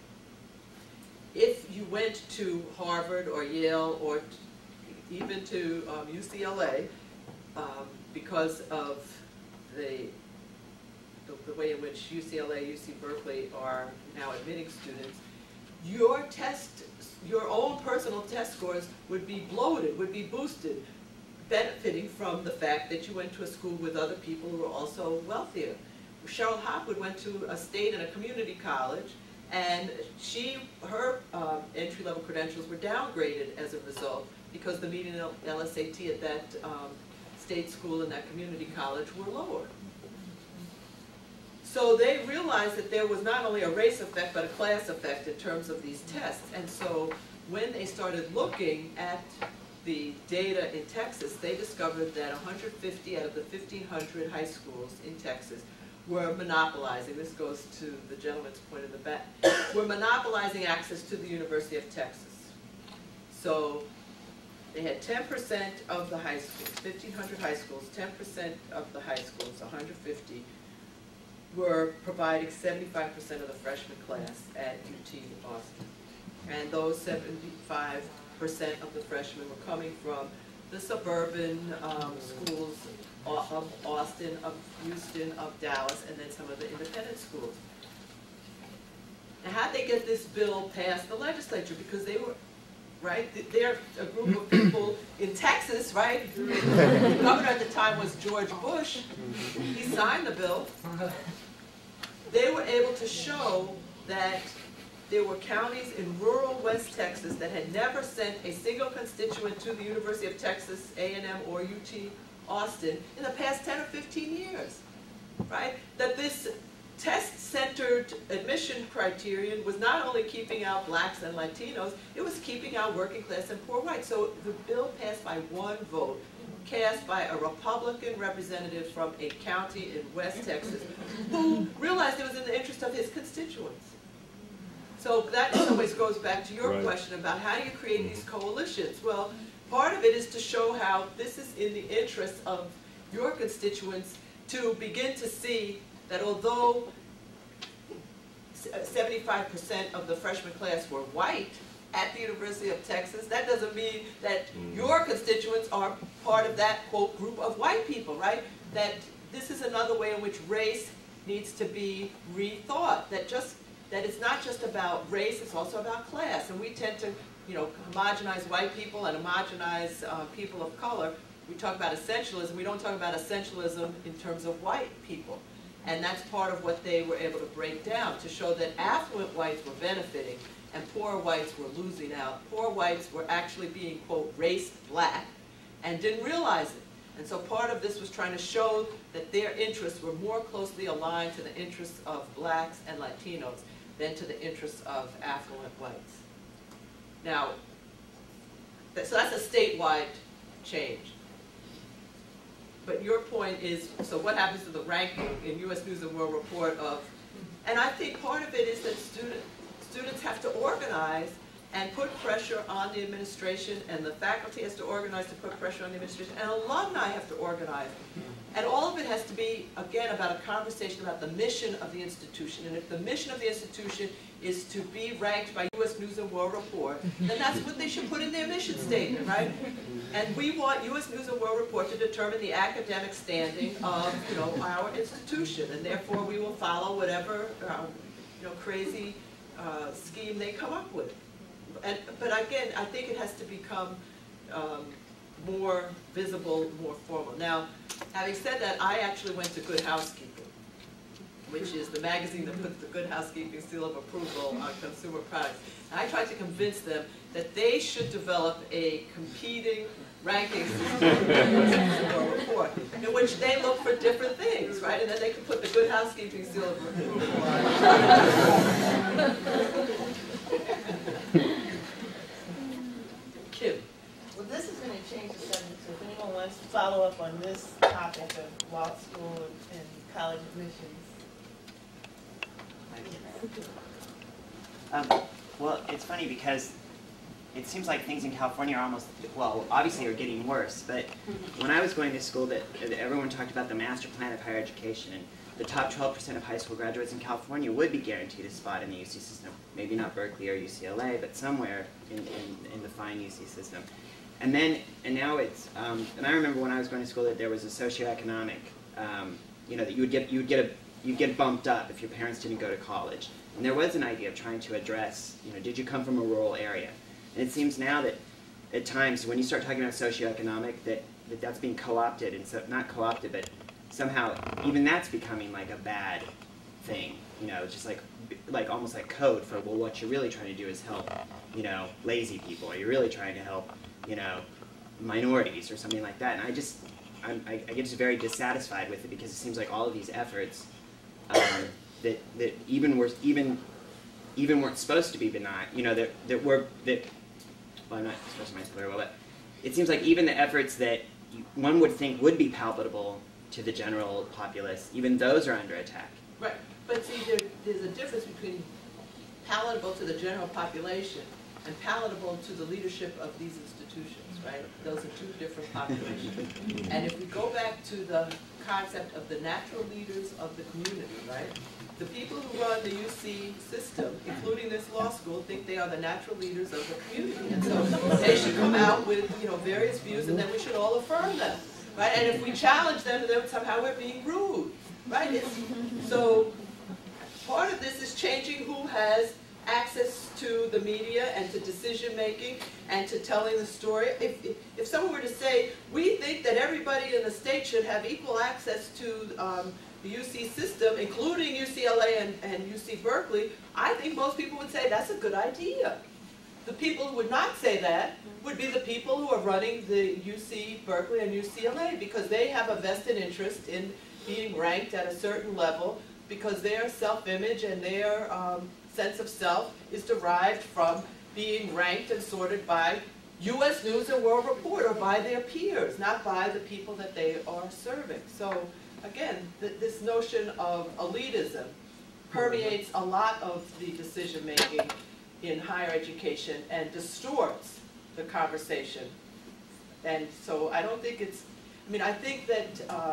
if you went to Harvard or Yale or even to UCLA, because of the way in which UCLA, UC Berkeley are now admitting students, your own personal test scores would be bloated, would be boosted, benefiting from the fact that you went to a school with other people who were also wealthier. Cheryl Hopwood went to a state and a community college, and her entry-level credentials were downgraded as a result because the median LSAT at that state school and that community college were lower. So they realized that there was not only a race effect, but a class effect in terms of these tests. And so when they started looking at the data in Texas, they discovered that 150 out of the 1,500 high schools in Texas were monopolizing, this goes to the gentleman's point in the back, were monopolizing access to the University of Texas. So they had 10% of the high schools, 1,500 high schools, 10% of the high schools, 150, were providing 75% of the freshman class at UT Austin. And those 75% of the freshmen were coming from the suburban schools of Austin, of Houston, of Dallas, and then some of the independent schools. Now, how'd they get this bill passed the legislature? Because they were, right, they're a group of people in Texas, right? The governor at the time was George Bush. He signed the bill. They were able to show that there were counties in rural West Texas that had never sent a single constituent to the University of Texas, A&M, or UT Austin in the past 10 or 15 years, right? That this test-centered admission criterion was not only keeping out blacks and Latinos, it was keeping out working class and poor whites. So the bill passed by one vote, cast by a Republican representative from a county in West Texas who realized it was in the interest of his constituents. So that in some ways goes back to your question about how do you create these coalitions? Well, part of it is to show how this is in the interest of your constituents to begin to see that although 75% of the freshman class were white at the University of Texas, that doesn't mean that your constituents are part of that, quote, group of white people, right? That this is another way in which race needs to be rethought, that it's not just about race, it's also about class. And we tend to, you know, homogenize white people and homogenize people of color. We talk about essentialism. We don't talk about essentialism in terms of white people. And that's part of what they were able to break down, to show that affluent whites were benefiting and poor whites were losing out. Poor whites were actually being, quote, raced black and didn't realize it. And so part of this was trying to show that their interests were more closely aligned to the interests of blacks and Latinos than to the interests of affluent whites. Now, so that's a statewide change. But your point is, so what happens to the ranking in U.S. News and World Report of, and I think part of it is that students have to organize and put pressure on the administration, and the faculty has to organize to put pressure on the administration, and alumni have to organize. And all of it has to be, again, about a conversation about the mission of the institution. And if the mission of the institution is to be ranked by U.S. News and World Report, then that's what they should put in their mission statement, right? And we want U.S. News and World Report to determine the academic standing of, you know, our institution, and therefore we will follow whatever, you know, crazy scheme they come up with. But again, I think it has to become more visible, more formal. Now, having said that, I actually went to Good Housekeeping, which is the magazine that puts the Good Housekeeping seal of approval on consumer products. And I tried to convince them that they should develop a competing ranking system report in which they look for different things, right? And then they could put the Good Housekeeping seal of approval on. Kim. Well, this is going to change the subject, so if anyone wants to follow up on this topic of law school and college admissions. Well, it's funny because it seems like things in California are almost, well, obviously are getting worse, but when I was going to school, that everyone talked about the master plan of higher education, and the top 12% of high school graduates in California would be guaranteed a spot in the UC system. Maybe not Berkeley or UCLA, but somewhere in the fine UC system. And now it's, and I remember when I was going to school that there was a socioeconomic, you know, that you'd get bumped up if your parents didn't go to college. And there was an idea of trying to address, you know, did you come from a rural area? And it seems now that at times when you start talking about socioeconomic, that's being co-opted, and so, not co-opted, but somehow even that's becoming like a bad thing, you know, just like almost like code for, well, what you're really trying to do is help, you know, lazy people, or you're really trying to help, you know, minorities or something like that. And I get just very dissatisfied with it because it seems like all of these efforts that even weren't supposed to be benign, you know, well, I'm not supposed to myself very well, but it seems like even the efforts that one would think would be palpable to the general populace, even those are under attack. Right, but see, there's a difference between palatable to the general population and palatable to the leadership of these institutions, right? Those are two different populations. And if we go back to the concept of the natural leaders of the community, right? The people who run the UC system, including this law school, think they are the natural leaders of the community. And so they should come out with, you know, various views, and then we should all affirm them, right? And if we challenge them, then somehow we're being rude, right? So part of this is changing who has access to the media and to decision making and to telling the story. If someone were to say, we think that everybody in the state should have equal access to the UC system, including UCLA and UC Berkeley, I think most people would say that's a good idea. The people who would not say that would be the people who are running the UC Berkeley and UCLA, because they have a vested interest in being ranked at a certain level, because their self-image and their sense of self is derived from being ranked and sorted by U.S. News and World Report, or by their peers, not by the people that they are serving. So again, this notion of elitism permeates a lot of the decision making in higher education and distorts the conversation. And so I don't think it's, I mean, I think that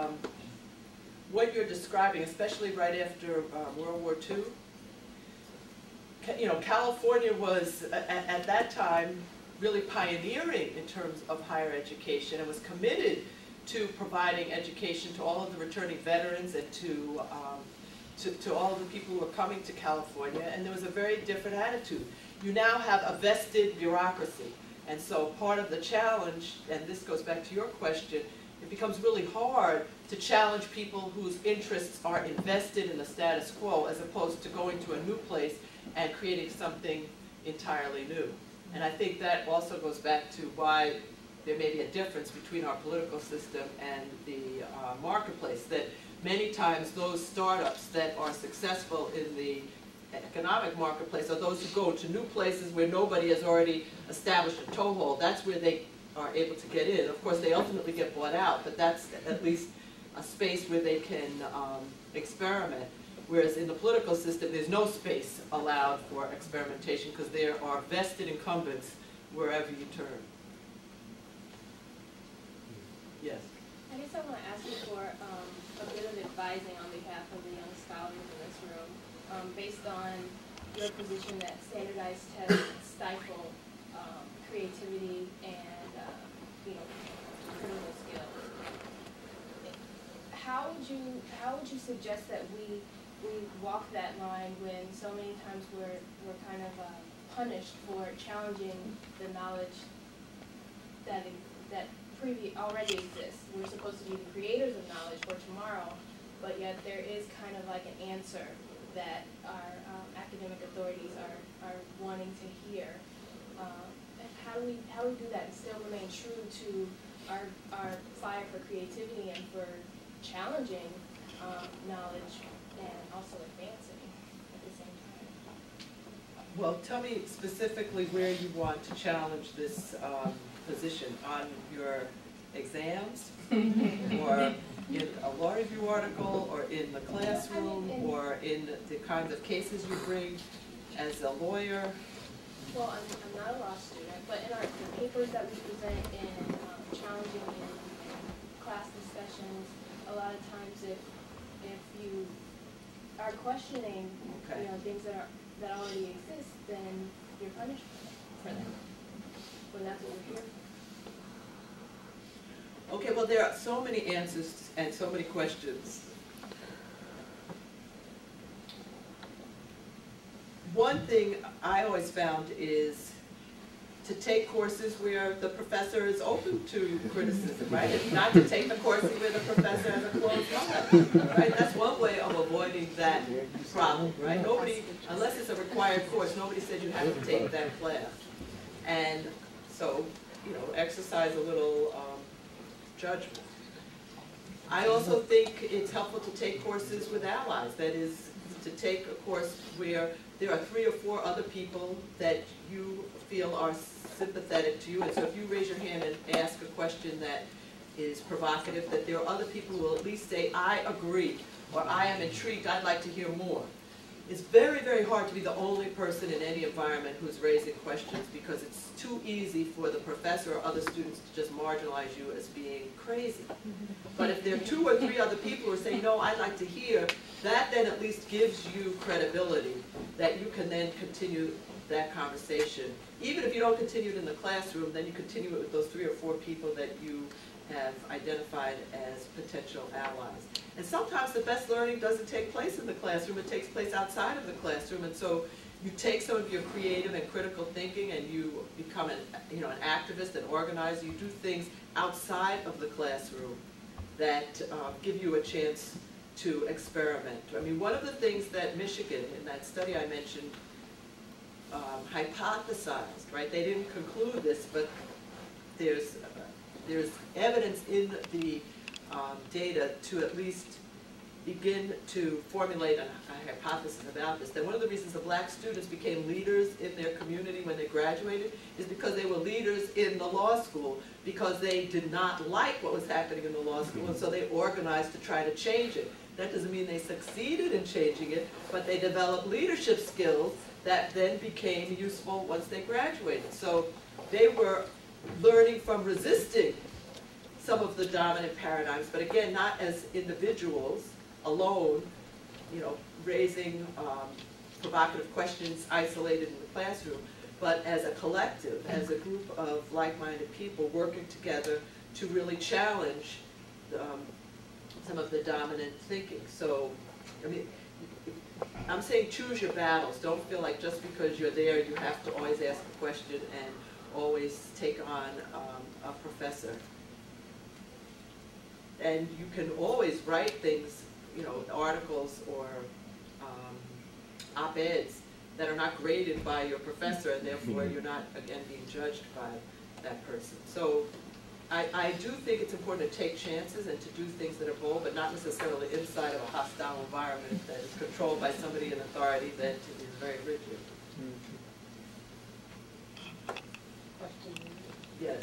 what you're describing, especially right after World War II, you know, California was at that time really pioneering in terms of higher education and was committed to providing education to all of the returning veterans and to all of the people who were coming to California, and there was a very different attitude. You now have a vested bureaucracy, and so part of the challenge, and this goes back to your question, it becomes really hard to challenge people whose interests are invested in the status quo, as opposed to going to a new place and creating something entirely new. And I think that also goes back to why there may be a difference between our political system and the marketplace, that many times those startups that are successful in the economic marketplace are those who go to new places where nobody has already established a toehold. That's where they are able to get in. Of course, they ultimately get bought out, but that's at least a space where they can experiment. Whereas in the political system, there's no space allowed for experimentation because there are vested incumbents wherever you turn. Yes? I guess I want to ask you for a bit of advising on behalf of the young scholars in this room, based on your position that standardized tests stifle creativity and you know, critical skills. How would you suggest that we walk that line when so many times we're kind of punished for challenging the knowledge that already exists? We're supposed to be the creators of knowledge for tomorrow, but yet there is kind of like an answer that our academic authorities are wanting to hear. How do we do that and still remain true to our fire for creativity and for challenging knowledge and also advancing at the same time? Well, tell me specifically where you want to challenge this position, on your exams, or in a law review article, or in the classroom, or in the kinds of cases you bring as a lawyer? Well, I'm not a law student, but in the papers that we present in challenging in class discussions, a lot of times if you are questioning, Okay. you know, things that already exist, then you're punished for them. When that's what we're here for. Okay, well, there are so many answers and so many questions. One thing I always found is to take courses where the professor is open to criticism, right? And not to take the courses where the professor has a closed mind, right? That's one way of avoiding that problem, right? Nobody, unless it's a required course, nobody said you have to take that class. And so exercise a little judgment. I also think it's helpful to take courses with allies. That is, to take a course where there are 3 or 4 other people that you feel are sympathetic to you. And so if you raise your hand and ask a question that is provocative, that there are other people who will at least say, I agree, or I am intrigued, I'd like to hear more. It's very, very hard to be the only person in any environment who's raising questions, because it's too easy for the professor or other students to just marginalize you as being crazy. But if there are 2 or 3 other people who are saying, no, I'd like to hear, that then at least gives you credibility that you can then continue that conversation. Even if you don't continue it in the classroom, then you continue it with those 3 or 4 people that you have identified as potential allies. And sometimes the best learning doesn't take place in the classroom, it takes place outside of the classroom. And so you take some of your creative and critical thinking and you become an activist, an organizer. You do things outside of the classroom that give you a chance to experiment. I mean, one of the things that Michigan, in that study I mentioned, hypothesized, right? They didn't conclude this, but there's evidence in the data to at least begin to formulate a hypothesis about this. That one of the reasons the black students became leaders in their community when they graduated is because they were leaders in the law school, because they did not like what was happening in the law school, and so they organized to try to change it. That doesn't mean they succeeded in changing it, but they developed leadership skills that then became useful once they graduated. So they were learning from resisting some of the dominant paradigms, but again, not as individuals alone, raising provocative questions isolated in the classroom, but as a collective, as a group of like-minded people working together to really challenge some of the dominant thinking. So, I mean, I'm saying choose your battles. Don't feel like just because you're there you have to always ask a question and always take on a professor. And you can always write things, articles or op-eds that are not graded by your professor, and therefore you're not, again, being judged by that person. So I do think it's important to take chances and to do things that are bold, but not necessarily inside of a hostile environment that is controlled by somebody in authority that is very rigid. Question? Yes.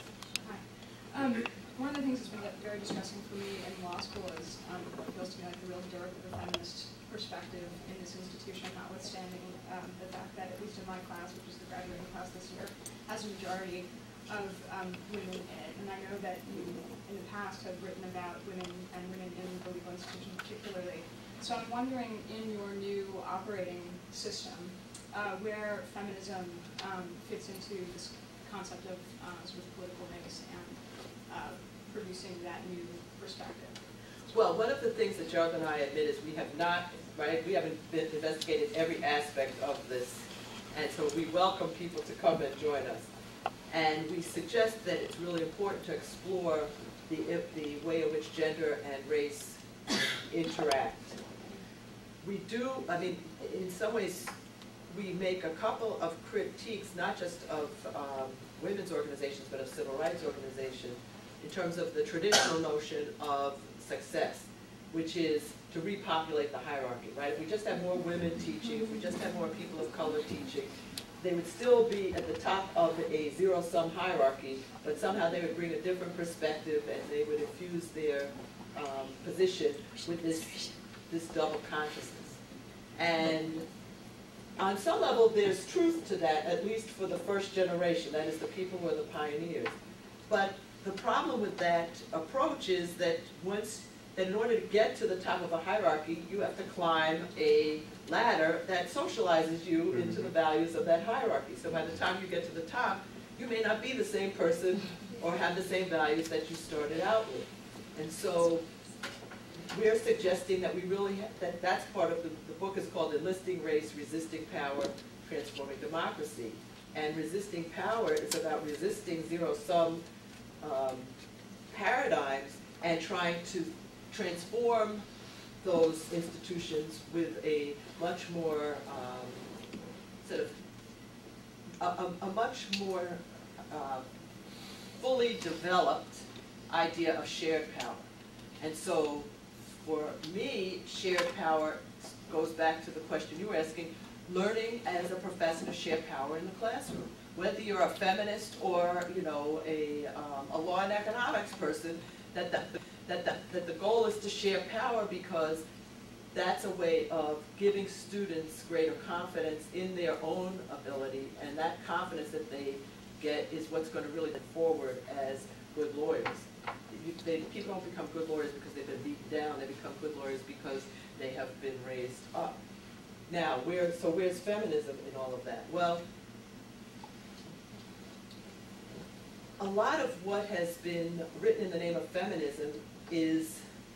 Hi. One of the things that's been very distressing for me in law school is what feels to me like the real dearth of a feminist perspective in this institution, notwithstanding the fact that, at least in my class, which is the graduating class this year, has a majority of women in it. And I know that you, in the past, have written about women and women in the legal institution particularly. So I'm wondering, in your new operating system, where feminism fits into this concept of sort of political race and producing that new perspective. Well, one of the things that Gerald and I admit is we have not, right, we haven't investigated every aspect of this, and so we welcome people to come and join us. And we suggest that it's really important to explore the way in which gender and race interact. We do, I mean, in some ways, we make a couple of critiques, not just of women's organizations, but of civil rights organizations, in terms of the traditional notion of success, which is to repopulate the hierarchy, right? If we just have more women teaching, if we just have more people of color teaching, they would still be at the top of a zero-sum hierarchy, but somehow they would bring a different perspective and they would infuse their position with this double consciousness. And on some level, there's truth to that, at least for the first generation, that is the people who are the pioneers. But the problem with that approach is that in order to get to the top of a hierarchy, you have to climb a ladder that socializes you into the values of that hierarchy. So by the time you get to the top, you may not be the same person or have the same values that you started out with. And so we're suggesting that we really that's part of the book is called Enlisting Race, Resisting Power, Transforming Democracy. And resisting power is about resisting zero-sum paradigms and trying to transform those institutions with a much more a much more fully developed idea of shared power. And so for me, shared power goes back to the question you were asking, learning as a professor to share power in the classroom. Whether you're a feminist or, you know, a law and economics person, that the goal is to share power, because that's a way of giving students greater confidence in their own ability, and that confidence that they get is what's going to really move forward as good lawyers. People don't become good lawyers because they've been beaten down. They become good lawyers because they have been raised up. Now, where's feminism in all of that? Well, a lot of what has been written in the name of feminism is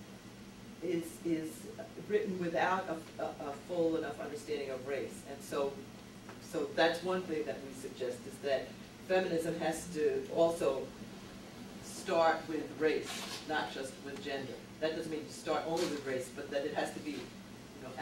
written without a full enough understanding of race. And so that's one thing that we suggest, is that feminism has to also start with race, not just with gender. That doesn't mean you start only with race, but that it has to be, you know,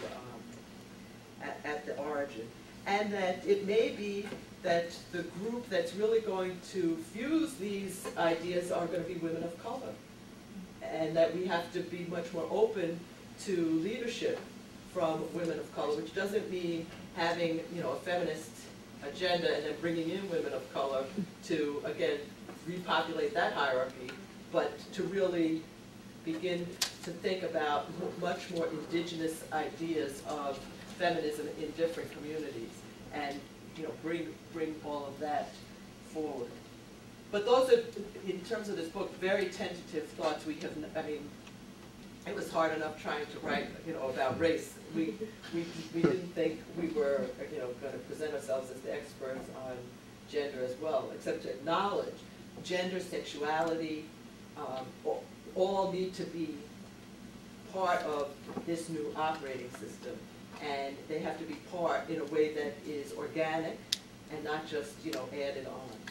at the origin. And that it may be that the group that's really going to fuse these ideas are going to be women of color. And that we have to be much more open to leadership from women of color, which doesn't mean having, you know, a feminist agenda and then bringing in women of color to, again, repopulate that hierarchy, but to really begin to think about much more indigenous ideas of feminism in different communities, and, you know, bring all of that forward. But those are, in terms of this book, very tentative thoughts. We have, I mean, it was hard enough trying to write, you know, about race. We didn't think we were, you know, going to present ourselves as the experts on gender as well, except to acknowledge gender, sexuality, all need to be part of this new operating system, and they have to be part in a way that is organic and not just, you know, added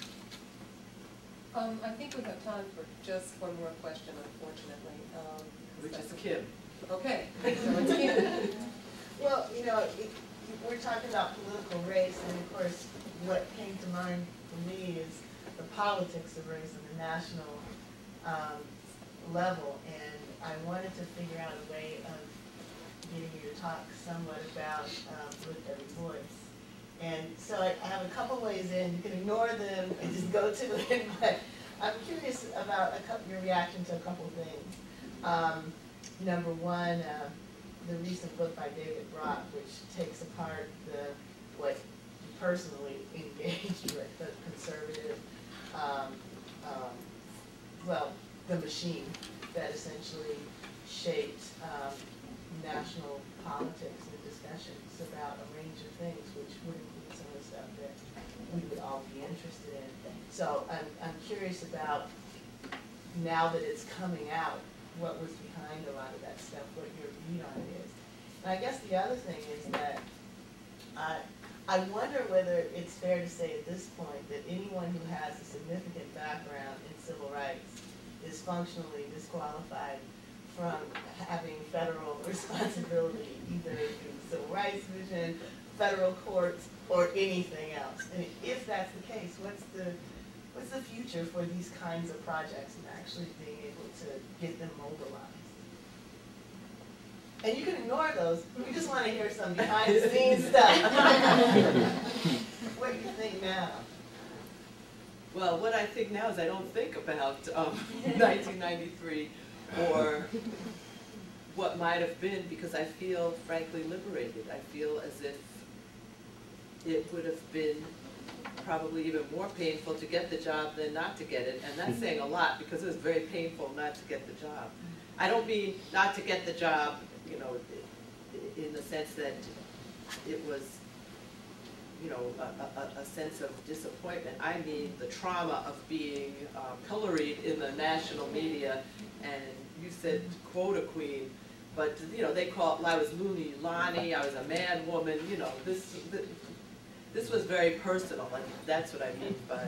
on. I think we have time for just one more question, unfortunately. Which is Kim. Okay, so it's Kim. Well, you know, we're talking about political race, and of course, what came to mind for me is the politics of race on the national level, and I wanted to figure out a way of getting you to talk somewhat about with every voice. And so I have a couple ways in. You can ignore them and just go to it, but I'm curious about your reaction to a couple things. Number one, the recent book by David Brock, which takes apart what you personally engaged with, the conservative, well, the machine that essentially shaped national politics and discussions about a range of things, which would include some of the stuff that we would all be interested in. So I'm curious about, now that it's coming out, what was behind a lot of that stuff, what your read on it is. And I guess the other thing is that I wonder whether it's fair to say at this point that anyone who has a significant background in civil rights is functionally disqualified from having federal responsibility, either in the civil rights division, federal courts, or anything else. And if that's the case, what's the future for these kinds of projects and actually being able to get them mobilized? And you can ignore those. We just want to hear some behind the scenes stuff. What do you think now? Well, what I think now is I don't think about 1993 or what might have been, because I feel frankly liberated. I feel as if it would have been probably even more painful to get the job than not to get it, and that's saying a lot, because it was very painful not to get the job. I don't mean not to get the job, you know, in the sense that it was, you know, a sense of disappointment. I mean the trauma of being pilloried in the national media, and you said quota queen, but, you know, they called, I was Lani, I was a man woman, you know, this was very personal, and that's what I mean by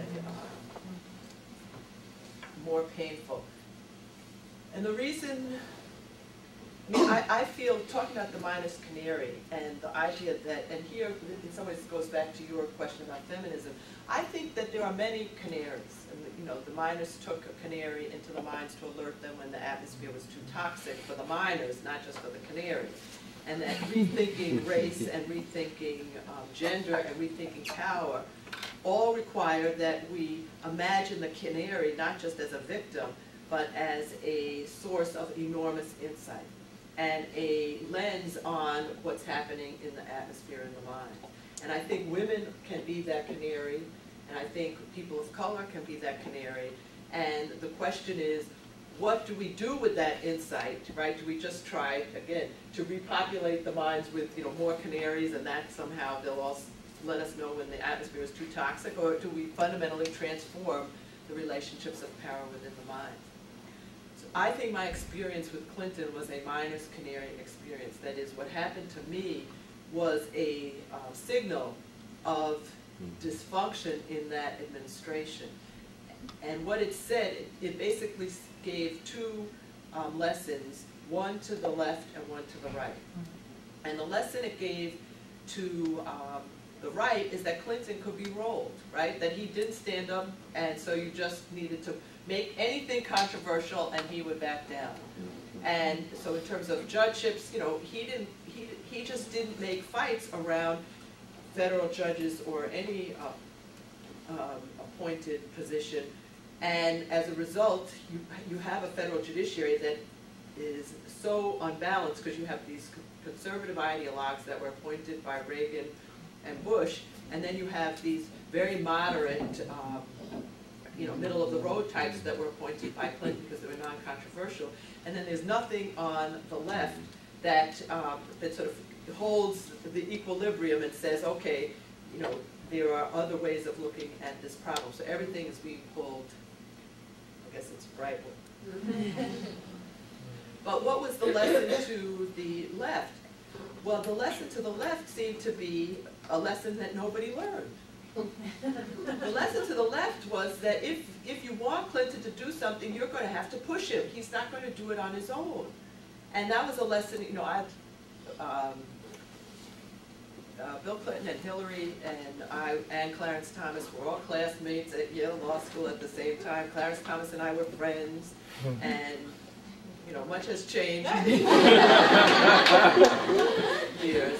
more painful. And the reason I mean, I feel, talking about the miner's canary and the idea that, and here in some ways it goes back to your question about feminism, I think that there are many canaries. And you know, the miners took a canary into the mines to alert them when the atmosphere was too toxic for the miners, not just for the canary. And that rethinking race and rethinking gender and rethinking power all require that we imagine the canary not just as a victim, but as a source of enormous insight and a lens on what's happening in the atmosphere in the mine. And I think women can be that canary, and I think people of color can be that canary. And the question is, what do we do with that insight, right? Do we just try, again, to repopulate the mines with, you know, more canaries, and that somehow they'll all let us know when the atmosphere is too toxic, or do we fundamentally transform the relationships of power within the mines? So I think my experience with Clinton was a miner's canary experience. That is, what happened to me was a signal of dysfunction in that administration. And what it said, it basically gave two lessons, one to the left and one to the right. And the lesson it gave to the right is that Clinton could be rolled, right? That he didn't stand up, and so you just needed to make anything controversial and he would back down. And so in terms of judgeships, you know, he just didn't make fights around federal judges or any appointed position. And as a result, you have a federal judiciary that is so unbalanced because you have these conservative ideologues that were appointed by Reagan and Bush, and then you have these very moderate, you know, middle-of-the-road types that were appointed by Clinton because they were non-controversial. And then there's nothing on the left that that sort of holds the equilibrium and says, okay, you know, there are other ways of looking at this problem. So everything is being pulled, I guess it's right. But what was the lesson to the left? Well, the lesson to the left seemed to be a lesson that nobody learned. The lesson to the left was that if you want Clinton to do something, you're going to have to push him. He's not going to do it on his own. And that was a lesson, you know, Bill Clinton and Hillary and I and Clarence Thomas were all classmates at Yale Law School at the same time. Clarence Thomas and I were friends, and you know, much has changed in years.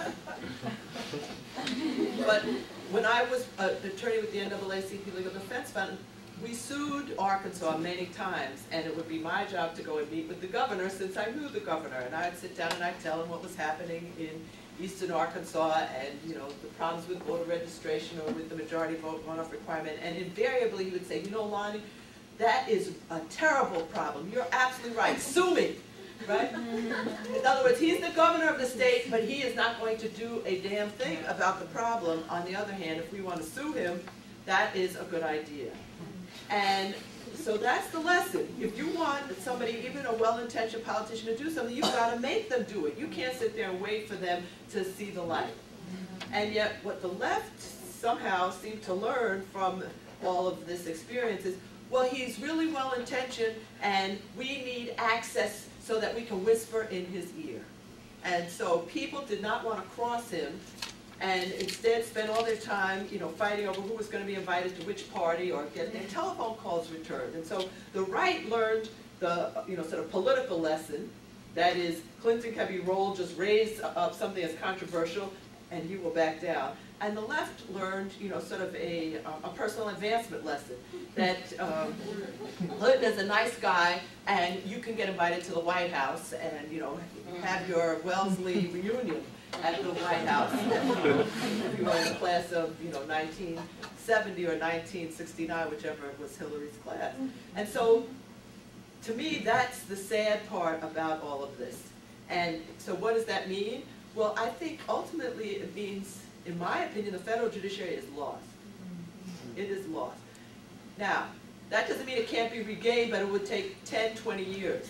But when I was an attorney with the NAACP Legal Defense Fund, we sued Arkansas many times, and it would be my job to go and meet with the governor since I knew the governor. And I'd sit down and I'd tell him what was happening in eastern Arkansas and, you know, the problems with voter registration or with the majority vote runoff requirement. And invariably he would say, you know, Lani, that is a terrible problem. You're absolutely right. Sue me. Right? In other words, he's the governor of the state, but he is not going to do a damn thing about the problem. On the other hand, if we want to sue him, that is a good idea. And so that's the lesson. If you want somebody, even a well-intentioned politician, to do something, you've got to make them do it. You can't sit there and wait for them to see the light. And yet what the left somehow seemed to learn from all of this experience is, well, he's really well-intentioned, and we need access so that we can whisper in his ear. And so people did not want to cross him, and instead spent all their time, you know, fighting over who was going to be invited to which party or get their telephone calls returned. And so the right learned the, you know, sort of political lesson, that is, Clinton can be rolled, just raise up something as controversial, and he will back down. And the left learned, you know, sort of a personal advancement lesson, that Clinton is a nice guy, and you can get invited to the White House and, you know, have your Wellesley reunion at the White House. If you were in the class of, you know, 1970 or 1969, whichever was Hillary's class. And so, to me, that's the sad part about all of this. And so what does that mean? Well, I think ultimately it means, in my opinion, the federal judiciary is lost. It is lost. Now, that doesn't mean it can't be regained, but it would take 10, 20 years.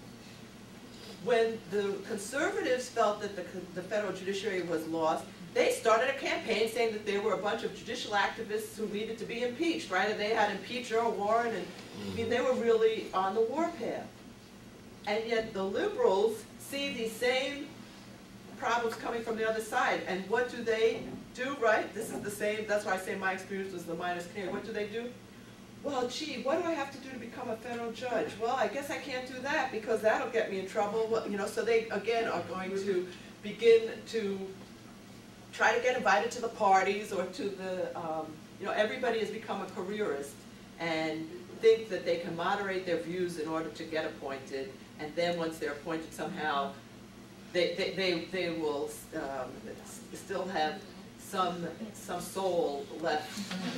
When the conservatives felt that the federal judiciary was lost, they started a campaign saying that there were a bunch of judicial activists who needed to be impeached, right? And they had impeached Earl Warren, and I mean, they were really on the warpath. And yet the liberals see these same problems coming from the other side. And what do they do, right? This is the same, that's why I say my experience was the miners canary. What do? Well, gee, what do I have to do to become a federal judge? Well, I guess I can't do that because that'll get me in trouble. Well, you know, so they, again, are going to begin to try to get invited to the parties or to the, you know, everybody has become a careerist and think that they can moderate their views in order to get appointed. And then once they're appointed somehow, they will still have some soul left.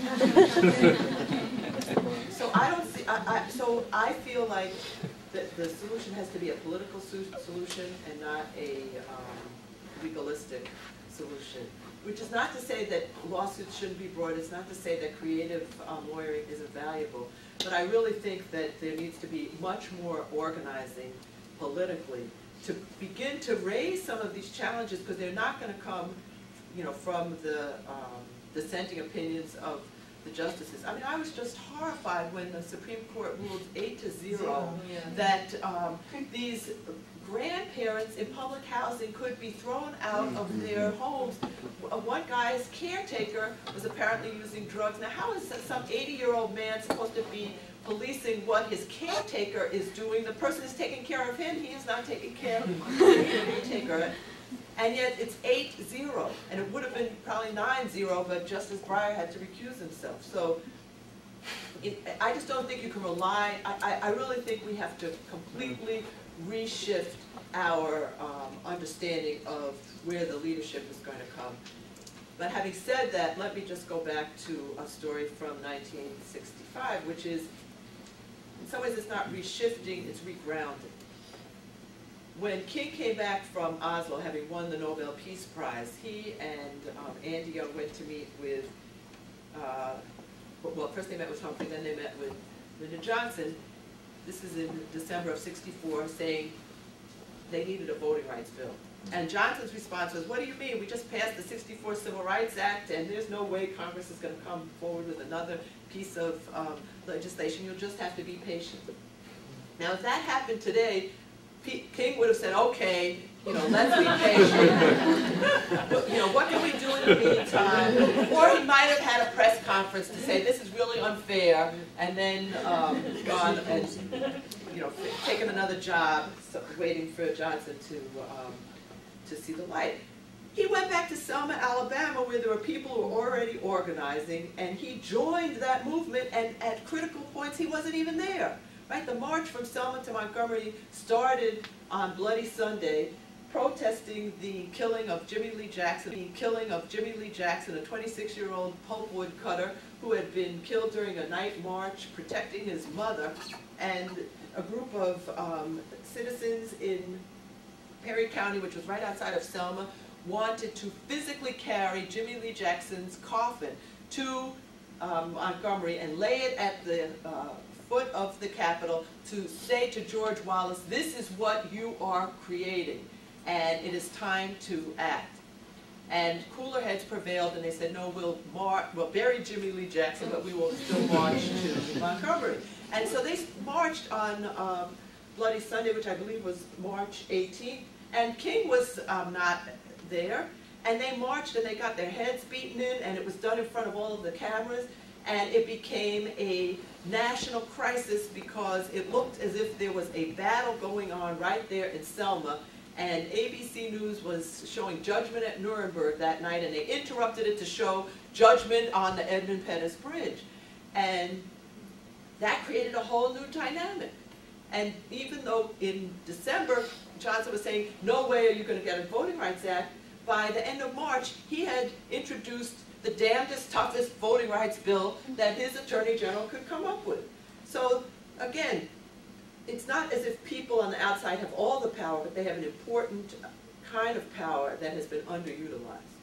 So I don't see. So I feel like the solution has to be a political solution and not a legalistic solution. Which is not to say that lawsuits shouldn't be brought. It's not to say that creative lawyering isn't valuable. But I really think that there needs to be much more organizing politically to begin to raise some of these challenges, because they're not going to come, you know, from the dissenting opinions of the justices. I mean, I was just horrified when the Supreme Court ruled 8-0 that these grandparents in public housing could be thrown out of their homes. One guy's caretaker was apparently using drugs. Now, how is some 80-year-old man supposed to be policing what his caretaker is doing? The person is taking care of him. He is not taking care of the caretaker. And yet it's 8-0, and it would have been probably 9-0, but Justice Breyer had to recuse himself. So I just don't think you can rely. I really think we have to completely reshift our understanding of where the leadership is going to come. But having said that, let me just go back to a story from 1965, which is, in some ways it's not reshifting, it's regrounding. When King came back from Oslo, having won the Nobel Peace Prize, he and Andy Young went to meet with, well, first they met with Humphrey, then they met with Lyndon Johnson. This is in December of '64, saying they needed a voting rights bill. And Johnson's response was, what do you mean? We just passed the '64 Civil Rights Act, and there's no way Congress is going to come forward with another piece of legislation. You'll just have to be patient. Now, if that happened today, King would have said, okay, you know, let's be patient. But, you know, what can we do in the meantime? Or he might have had a press conference to say, this is really unfair, and then gone and, you know, taken another job, waiting for Johnson to see the light. He went back to Selma, Alabama, where there were people who were already organizing, and he joined that movement, and at critical points, he wasn't even there. Right? The march from Selma to Montgomery started on Bloody Sunday, protesting the killing of Jimmy Lee Jackson, a 26-year-old pulpwood cutter who had been killed during a night march protecting his mother, and a group of citizens in Perry County, which was right outside of Selma, wanted to physically carry Jimmy Lee Jackson's coffin to Montgomery and lay it at the foot of the Capitol to say to George Wallace, this is what you are creating, and it is time to act. And cooler heads prevailed, and they said, no, we'll bury Jimmy Lee Jackson, but we will still march to Montgomery. And so they marched on Bloody Sunday, which I believe was March 18th, and King was not there. And they marched, and they got their heads beaten in, and it was done in front of all of the cameras. And it became a national crisis because it looked as if there was a battle going on right there in Selma. And ABC News was showing Judgment at Nuremberg that night, and they interrupted it to show Judgment on the Edmund Pettus Bridge. And that created a whole new dynamic. And even though in December, Johnson was saying, no way are you going to get a Voting Rights Act, by the end of March, he had introduced the damnedest, toughest voting rights bill that his Attorney General could come up with. So, again, it's not as if people on the outside have all the power, but they have an important kind of power that has been underutilized.